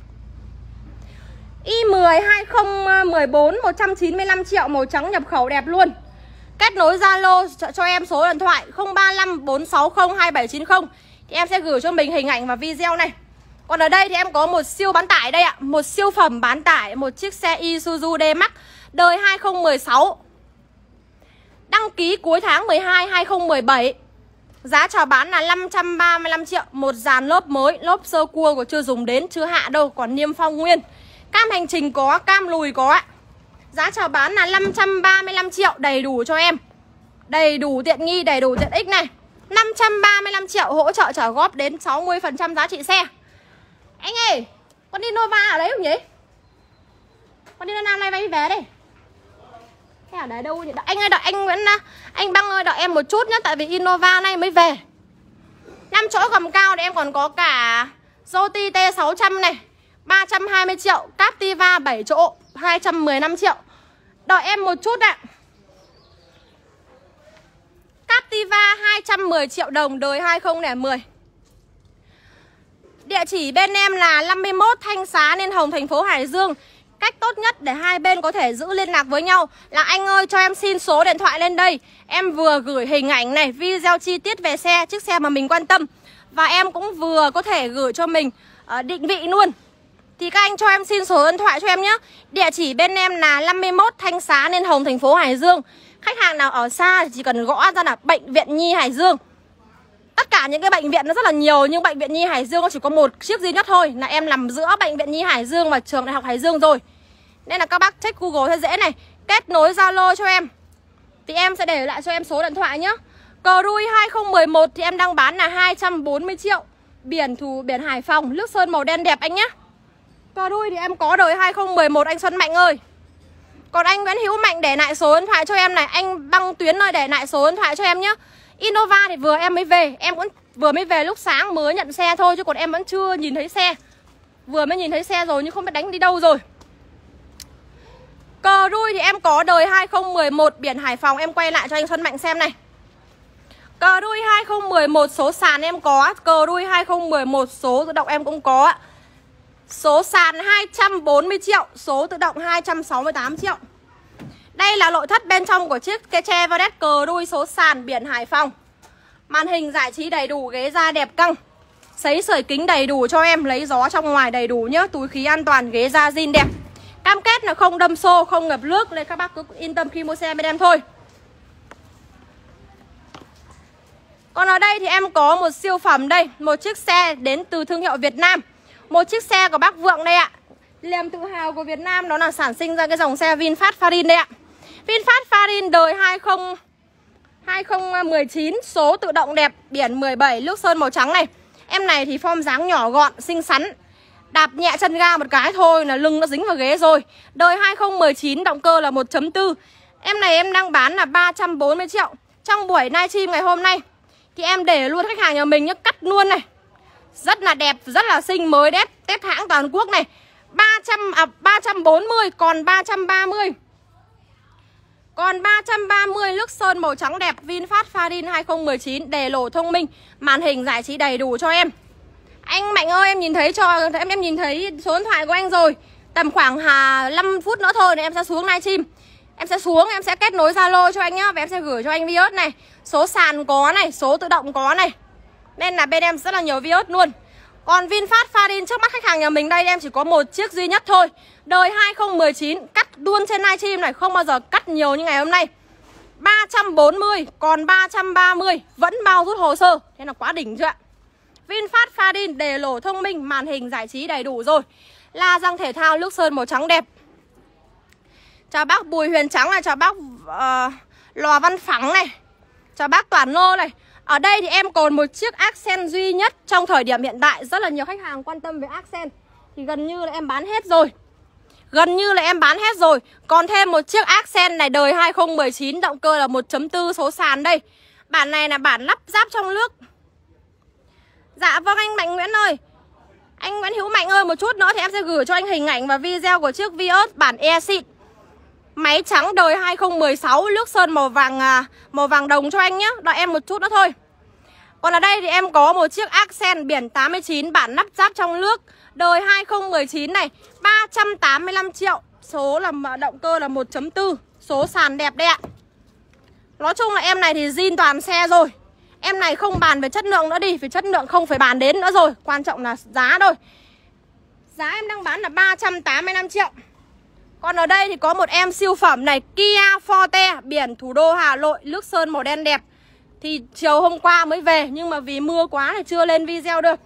i mười hai không một bốn một trăm chín mươi lăm triệu, màu trắng nhập khẩu đẹp luôn. Kết nối Zalo cho em số điện thoại không ba năm bốn sáu không hai bảy chín không thì em sẽ gửi cho mình hình ảnh và video này. Còn ở đây thì em có một siêu bán tải đây ạ, một siêu phẩm bán tải, một chiếc xe Isuzu D-Max đời hai không một sáu. Đăng ký cuối tháng mười hai hai không một bảy. Giá chào bán là năm trăm ba mươi lăm triệu, một dàn lốp mới, lốp sơ cua của chưa dùng đến, chưa hạ đâu, còn niêm phong nguyên. Cam hành trình có, cam lùi có ạ. Giá chào bán là năm trăm ba mươi lăm triệu, đầy đủ cho em. Đầy đủ tiện nghi, đầy đủ tiện ích này. năm trăm ba mươi lăm triệu, hỗ trợ trả góp đến sáu mươi phần trăm giá trị xe. Anh ơi, con đi Nova ở đấy không nhỉ? Con đi Nova này bay về đây. Thế ở đấy đâu nhỉ? Anh ơi đợi anh Nguyễn Anh Băng ơi đợi em một chút nhé, tại vì Innova này mới về. năm chỗ gầm cao thì em còn có cả Yoti T sáu trăm này, ba trăm hai mươi triệu, Captiva bảy chỗ, hai trăm mười lăm triệu. Đợi em một chút ạ. Captiva hai trăm mười triệu đồng, đời hai không không một. Địa chỉ bên em là năm mươi mốt Thanh Xá Liên Hồng, thành phố Hải Dương. Cách tốt nhất để hai bên có thể giữ liên lạc với nhau là anh ơi cho em xin số điện thoại lên đây. Em vừa gửi hình ảnh này, video chi tiết về xe, chiếc xe mà mình quan tâm. Và em cũng vừa có thể gửi cho mình uh, định vị luôn. Thì các anh cho em xin số điện thoại cho em nhé. Địa chỉ bên em là năm mươi mốt Thanh Xá Liên Hồng, thành phố Hải Dương. Khách hàng nào ở xa thì chỉ cần gõ ra là Bệnh viện Nhi Hải Dương. Tất cả những cái bệnh viện nó rất là nhiều, nhưng Bệnh viện Nhi Hải Dương nó chỉ có một chiếc duy nhất thôi, là em nằm giữa Bệnh viện Nhi Hải Dương và Trường Đại học Hải Dương rồi. Nên là các bác check Google thấy dễ này. Kết nối Zalo cho em thì em sẽ để lại cho em số điện thoại nhé. Cruise hai không một một thì em đang bán là hai trăm bốn mươi triệu. Biển thủ biển Hải Phòng, nước sơn màu đen đẹp anh nhé. Cruise thì em có đời hai không một một anh Xuân Mạnh ơi. Còn anh Nguyễn Hữu Mạnh để lại số điện thoại cho em này. Anh Băng Tuyến ơi để lại số điện thoại cho em nhé. Innova thì vừa em mới về, em cũng vừa mới về lúc sáng mới nhận xe thôi, chứ còn em vẫn chưa nhìn thấy xe. Vừa mới nhìn thấy xe rồi nhưng không biết đánh đi đâu rồi. Cruise thì em có đời hai không một một biển Hải Phòng, em quay lại cho anh Xuân Mạnh xem này. Cruise hai không một một số sàn em có, Cruise hai không một một số tự động em cũng có. Số sàn hai trăm bốn mươi triệu, số tự động hai trăm sáu mươi tám triệu. Đây là nội thất bên trong của chiếc Chevrolet Cruise số sàn biển Hải Phòng. Màn hình giải trí đầy đủ, ghế da đẹp căng, sấy sưởi kính đầy đủ cho em, lấy gió trong ngoài đầy đủ nhá, túi khí an toàn, ghế da zin đẹp. Cam kết là không đâm xô, không ngập nước, nên các bác cứ yên tâm khi mua xe bên em thôi. Còn ở đây thì em có một siêu phẩm đây, một chiếc xe đến từ thương hiệu Việt Nam. Một chiếc xe của bác Vượng đây ạ. Niềm tự hào của Việt Nam đó là sản sinh ra cái dòng xe VinFast Farin đây ạ. VinFast Farin đời hai không một chín, số tự động đẹp, biển mười bảy, nước sơn màu trắng này. Em này thì form dáng nhỏ gọn, xinh xắn. Đạp nhẹ chân ga một cái thôi là lưng nó dính vào ghế rồi. Đời hai không một chín, động cơ là một chấm bốn. Em này em đang bán là ba trăm bốn mươi triệu. Trong buổi livestream ngày hôm nay thì em để luôn khách hàng nhà mình nhá, cắt luôn này. Rất là đẹp, rất là xinh, mới đét, test hãng toàn quốc này. ba trăm à ba trăm bốn mươi còn ba trăm ba mươi. Còn ba trăm ba mươi, nước sơn màu trắng đẹp, VinFast Farin hai không một chín, đề lỗ thông minh, màn hình giải trí đầy đủ cho em. Anh Mạnh ơi, em nhìn thấy cho em em nhìn thấy số điện thoại của anh rồi. Tầm khoảng hà năm phút nữa thôi thì em sẽ xuống livestream. Em sẽ xuống, em sẽ kết nối Zalo cho anh nhá, và em sẽ gửi cho anh Vios này. Số sàn có này, số tự động có này. Nên là bên em rất là nhiều Vios luôn. Còn VinFast Farin trước mắt khách hàng nhà mình đây em chỉ có một chiếc duy nhất thôi. Đời hai không một chín, cắt luôn trên livestream này, không bao giờ cắt nhiều như ngày hôm nay. ba trăm bốn mươi còn ba trăm ba mươi, vẫn bao rút hồ sơ. Thế là quá đỉnh chưa ạ? VinFast Farin, đề lỗ thông minh, màn hình giải trí đầy đủ rồi. La răng thể thao nước sơn màu trắng đẹp. Chào bác Bùi Huyền Trắng này, chào bác uh, Lò Văn Phẳng này, chào bác Toàn Ngô này. Ở đây thì em còn một chiếc Accent duy nhất trong thời điểm hiện tại. Rất là nhiều khách hàng quan tâm về Accent. Thì gần như là em bán hết rồi. Gần như là em bán hết rồi. Còn thêm một chiếc Accent này, đời hai không một chín, động cơ là một chấm bốn, số sàn đây. Bản này là bản lắp ráp trong nước. Dạ vâng anh Mạnh Nguyễn ơi. Anh Nguyễn Hữu Mạnh ơi, một chút nữa thì em sẽ gửi cho anh hình ảnh và video của chiếc Vios bản E xịn. Máy trắng đời hai không một sáu, nước sơn màu vàng màu vàng đồng cho anh nhé. Đợi em một chút nữa thôi. Còn ở đây thì em có một chiếc Accent biển tám mươi chín, bản lắp ráp trong nước, đời hai không một chín này, ba trăm tám mươi lăm triệu. Số là động cơ là một chấm bốn, số sàn đẹp đấy ạ. Nói chung là em này thì zin toàn xe rồi. Em này không bàn về chất lượng nữa đi, vì chất lượng không phải bàn đến nữa rồi. Quan trọng là giá thôi. Giá em đang bán là ba trăm tám mươi lăm triệu. Còn ở đây thì có một em siêu phẩm này, Kia Forte, biển thủ đô Hà Nội, nước sơn màu đen đẹp. Thì chiều hôm qua mới về, nhưng mà vì mưa quá thì chưa lên video được.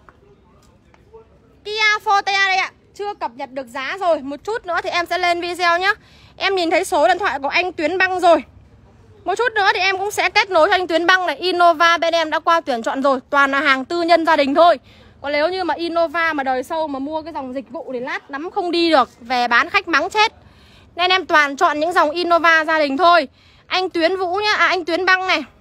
Kia Forte đây ạ, chưa cập nhật được giá rồi. Một chút nữa thì em sẽ lên video nhé. Em nhìn thấy số điện thoại của anh Tuyến Băng rồi. Một chút nữa thì em cũng sẽ kết nối cho anh Tuyến Băng này. Innova bên em đã qua tuyển chọn rồi, toàn là hàng tư nhân gia đình thôi. Còn nếu như mà Innova mà đời sau mà mua cái dòng dịch vụ thì lát nắm không đi được, về bán khách mắng chết. Nên em toàn chọn những dòng Innova gia đình thôi. Anh Tuyến Vũ nhá, à anh Tuyến Băng này.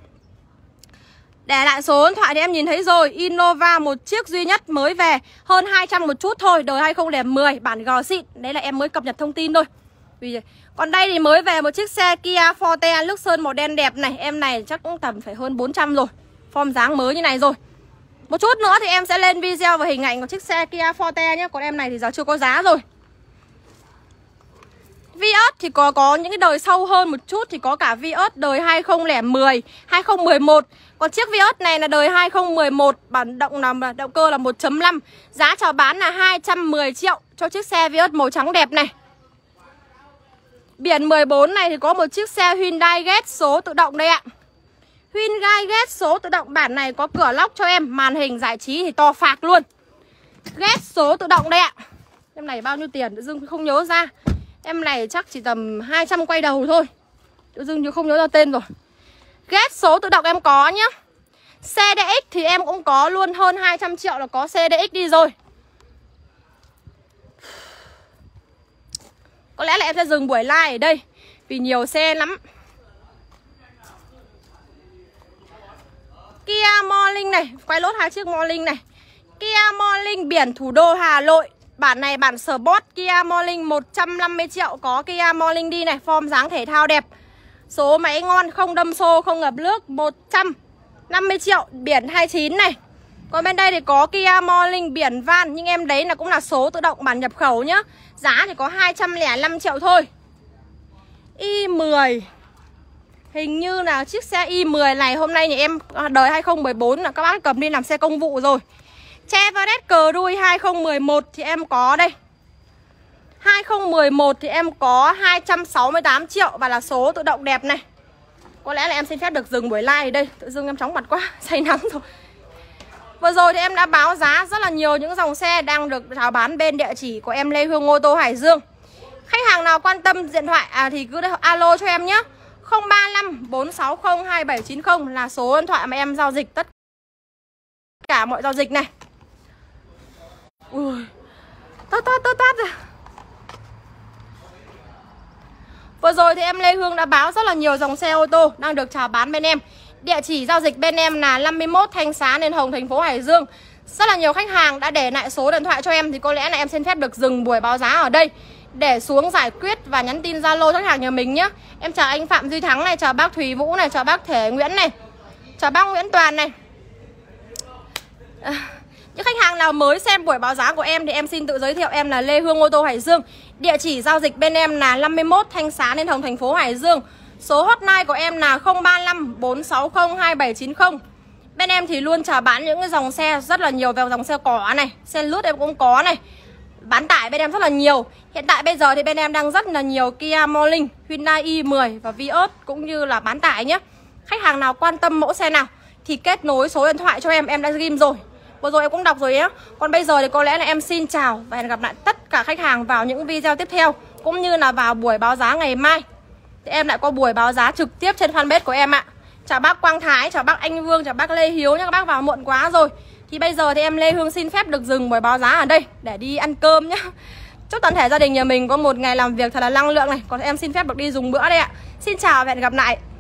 Để lại số điện thoại thì em nhìn thấy rồi. Innova một chiếc duy nhất mới về, hơn hai trăm một chút thôi, đời hai không một không, bản G xịn. Đấy là em mới cập nhật thông tin thôi. Còn đây thì mới về một chiếc xe Kia Forte, nước sơn màu đen đẹp này. Em này chắc cũng tầm phải hơn bốn trăm rồi. Form dáng mới như này rồi. Một chút nữa thì em sẽ lên video và hình ảnh của chiếc xe Kia Forte nhé. Còn em này thì giờ chưa có giá rồi. Vios thì có có những cái đời sâu hơn một chút. Thì có cả Vios đời hai không một không, hai không một một. Còn chiếc Vios này là đời hai không một một, bản động là động cơ là một chấm năm. Giá chào bán là hai trăm mười triệu cho chiếc xe Vios màu trắng đẹp này. Biển mười bốn này thì có một chiếc xe Hyundai Getz số tự động đây ạ. Hyundai Getz số tự động, bản này có cửa lóc cho em, màn hình giải trí thì to phạc luôn. Getz số tự động đây ạ. Em này bao nhiêu tiền tự dưng không nhớ ra. Em này chắc chỉ tầm hai trăm quay đầu thôi. Tự dưng chứ không nhớ ra tên rồi. Getz số tự động em có nhá. xê đê ích thì em cũng có luôn, hơn hai trăm triệu là có xê đê ích đi rồi. Có lẽ là em sẽ dừng buổi live ở đây vì nhiều xe lắm. Kia Morning này, quay lốt hai chiếc Morning này. Kia Morning biển thủ đô Hà Nội, bản này bản Sport. Kia Morning một trăm năm mươi triệu có Kia Morning đi này, form dáng thể thao đẹp. Số máy ngon, không đâm xô, không ngập nước, một trăm năm mươi triệu, biển hai mươi chín này. Còn bên đây thì có Kia Morning biển van, nhưng em đấy là cũng là số tự động bản nhập khẩu nhá. Giá thì có hai trăm lẻ năm triệu thôi. i mười. Hình như là chiếc xe i mười này hôm nay nhà em đời hai không một bốn là các bác cầm đi làm xe công vụ rồi. Chevrolet Cruze hai không một một thì em có đây. hai không một một thì em có hai trăm sáu mươi tám triệu và là số tự động đẹp này. Có lẽ là em xin phép được dừng buổi live đây. Tự dưng em chóng mặt quá, say nắng rồi. Vừa rồi thì em đã báo giá rất là nhiều những dòng xe đang được chào bán bên địa chỉ của em Lê Hương ô tô Hải Dương. Khách hàng nào quan tâm điện thoại à, thì cứ alo cho em nhé. Không ba năm bốn sáu không hai bảy chín không là số điện thoại mà em giao dịch tất cả mọi giao dịch này. Ui, tát tát tát tát rồi. Vừa rồi thì em Lê Hương đã báo rất là nhiều dòng xe ô tô đang được chào bán bên em. Địa chỉ giao dịch bên em là năm mươi mốt Thanh Xá Nên Hồng, thành phố Hải Dương. Rất là nhiều khách hàng đã để lại số điện thoại cho em, thì có lẽ là em xin phép được dừng buổi báo giá ở đây để xuống giải quyết và nhắn tin Zalo khách hàng nhà mình nhé. Em chào anh Phạm Duy Thắng này, chào bác Thùy Vũ này, chào bác Thể Nguyễn này, chào bác Nguyễn Toàn này. À, những khách hàng nào mới xem buổi báo giá của em thì em xin tự giới thiệu em là Lê Hương ô tô Hải Dương. Địa chỉ giao dịch bên em là năm mươi mốt Thanh Xá Nên Hồng, thành phố Hải Dương. Số hotline của em là không ba năm bốn sáu không hai bảy chín không. Bên em thì luôn chào bán những cái dòng xe rất là nhiều, về dòng xe cỏ này, xe lướt em cũng có này. Bán tải bên em rất là nhiều. Hiện tại bây giờ thì bên em đang rất là nhiều Kia Morning, Hyundai i mười và Vios cũng như là bán tải nhé. Khách hàng nào quan tâm mẫu xe nào thì kết nối số điện thoại cho em, em đã ghim rồi. Vừa rồi em cũng đọc rồi nhé. Còn bây giờ thì có lẽ là em xin chào và hẹn gặp lại tất cả khách hàng vào những video tiếp theo, cũng như là vào buổi báo giá ngày mai. Thì em lại có buổi báo giá trực tiếp trên fanpage của em ạ. Chào bác Quang Thái, chào bác Anh Vương, chào bác Lê Hiếu nhé. Các bác vào muộn quá rồi. Thì bây giờ thì em Lê Hương xin phép được dừng buổi báo giá ở đây để đi ăn cơm nhé. Chúc toàn thể gia đình nhà mình có một ngày làm việc thật là năng lượng này. Còn em xin phép được đi dùng bữa đây ạ. Xin chào và hẹn gặp lại.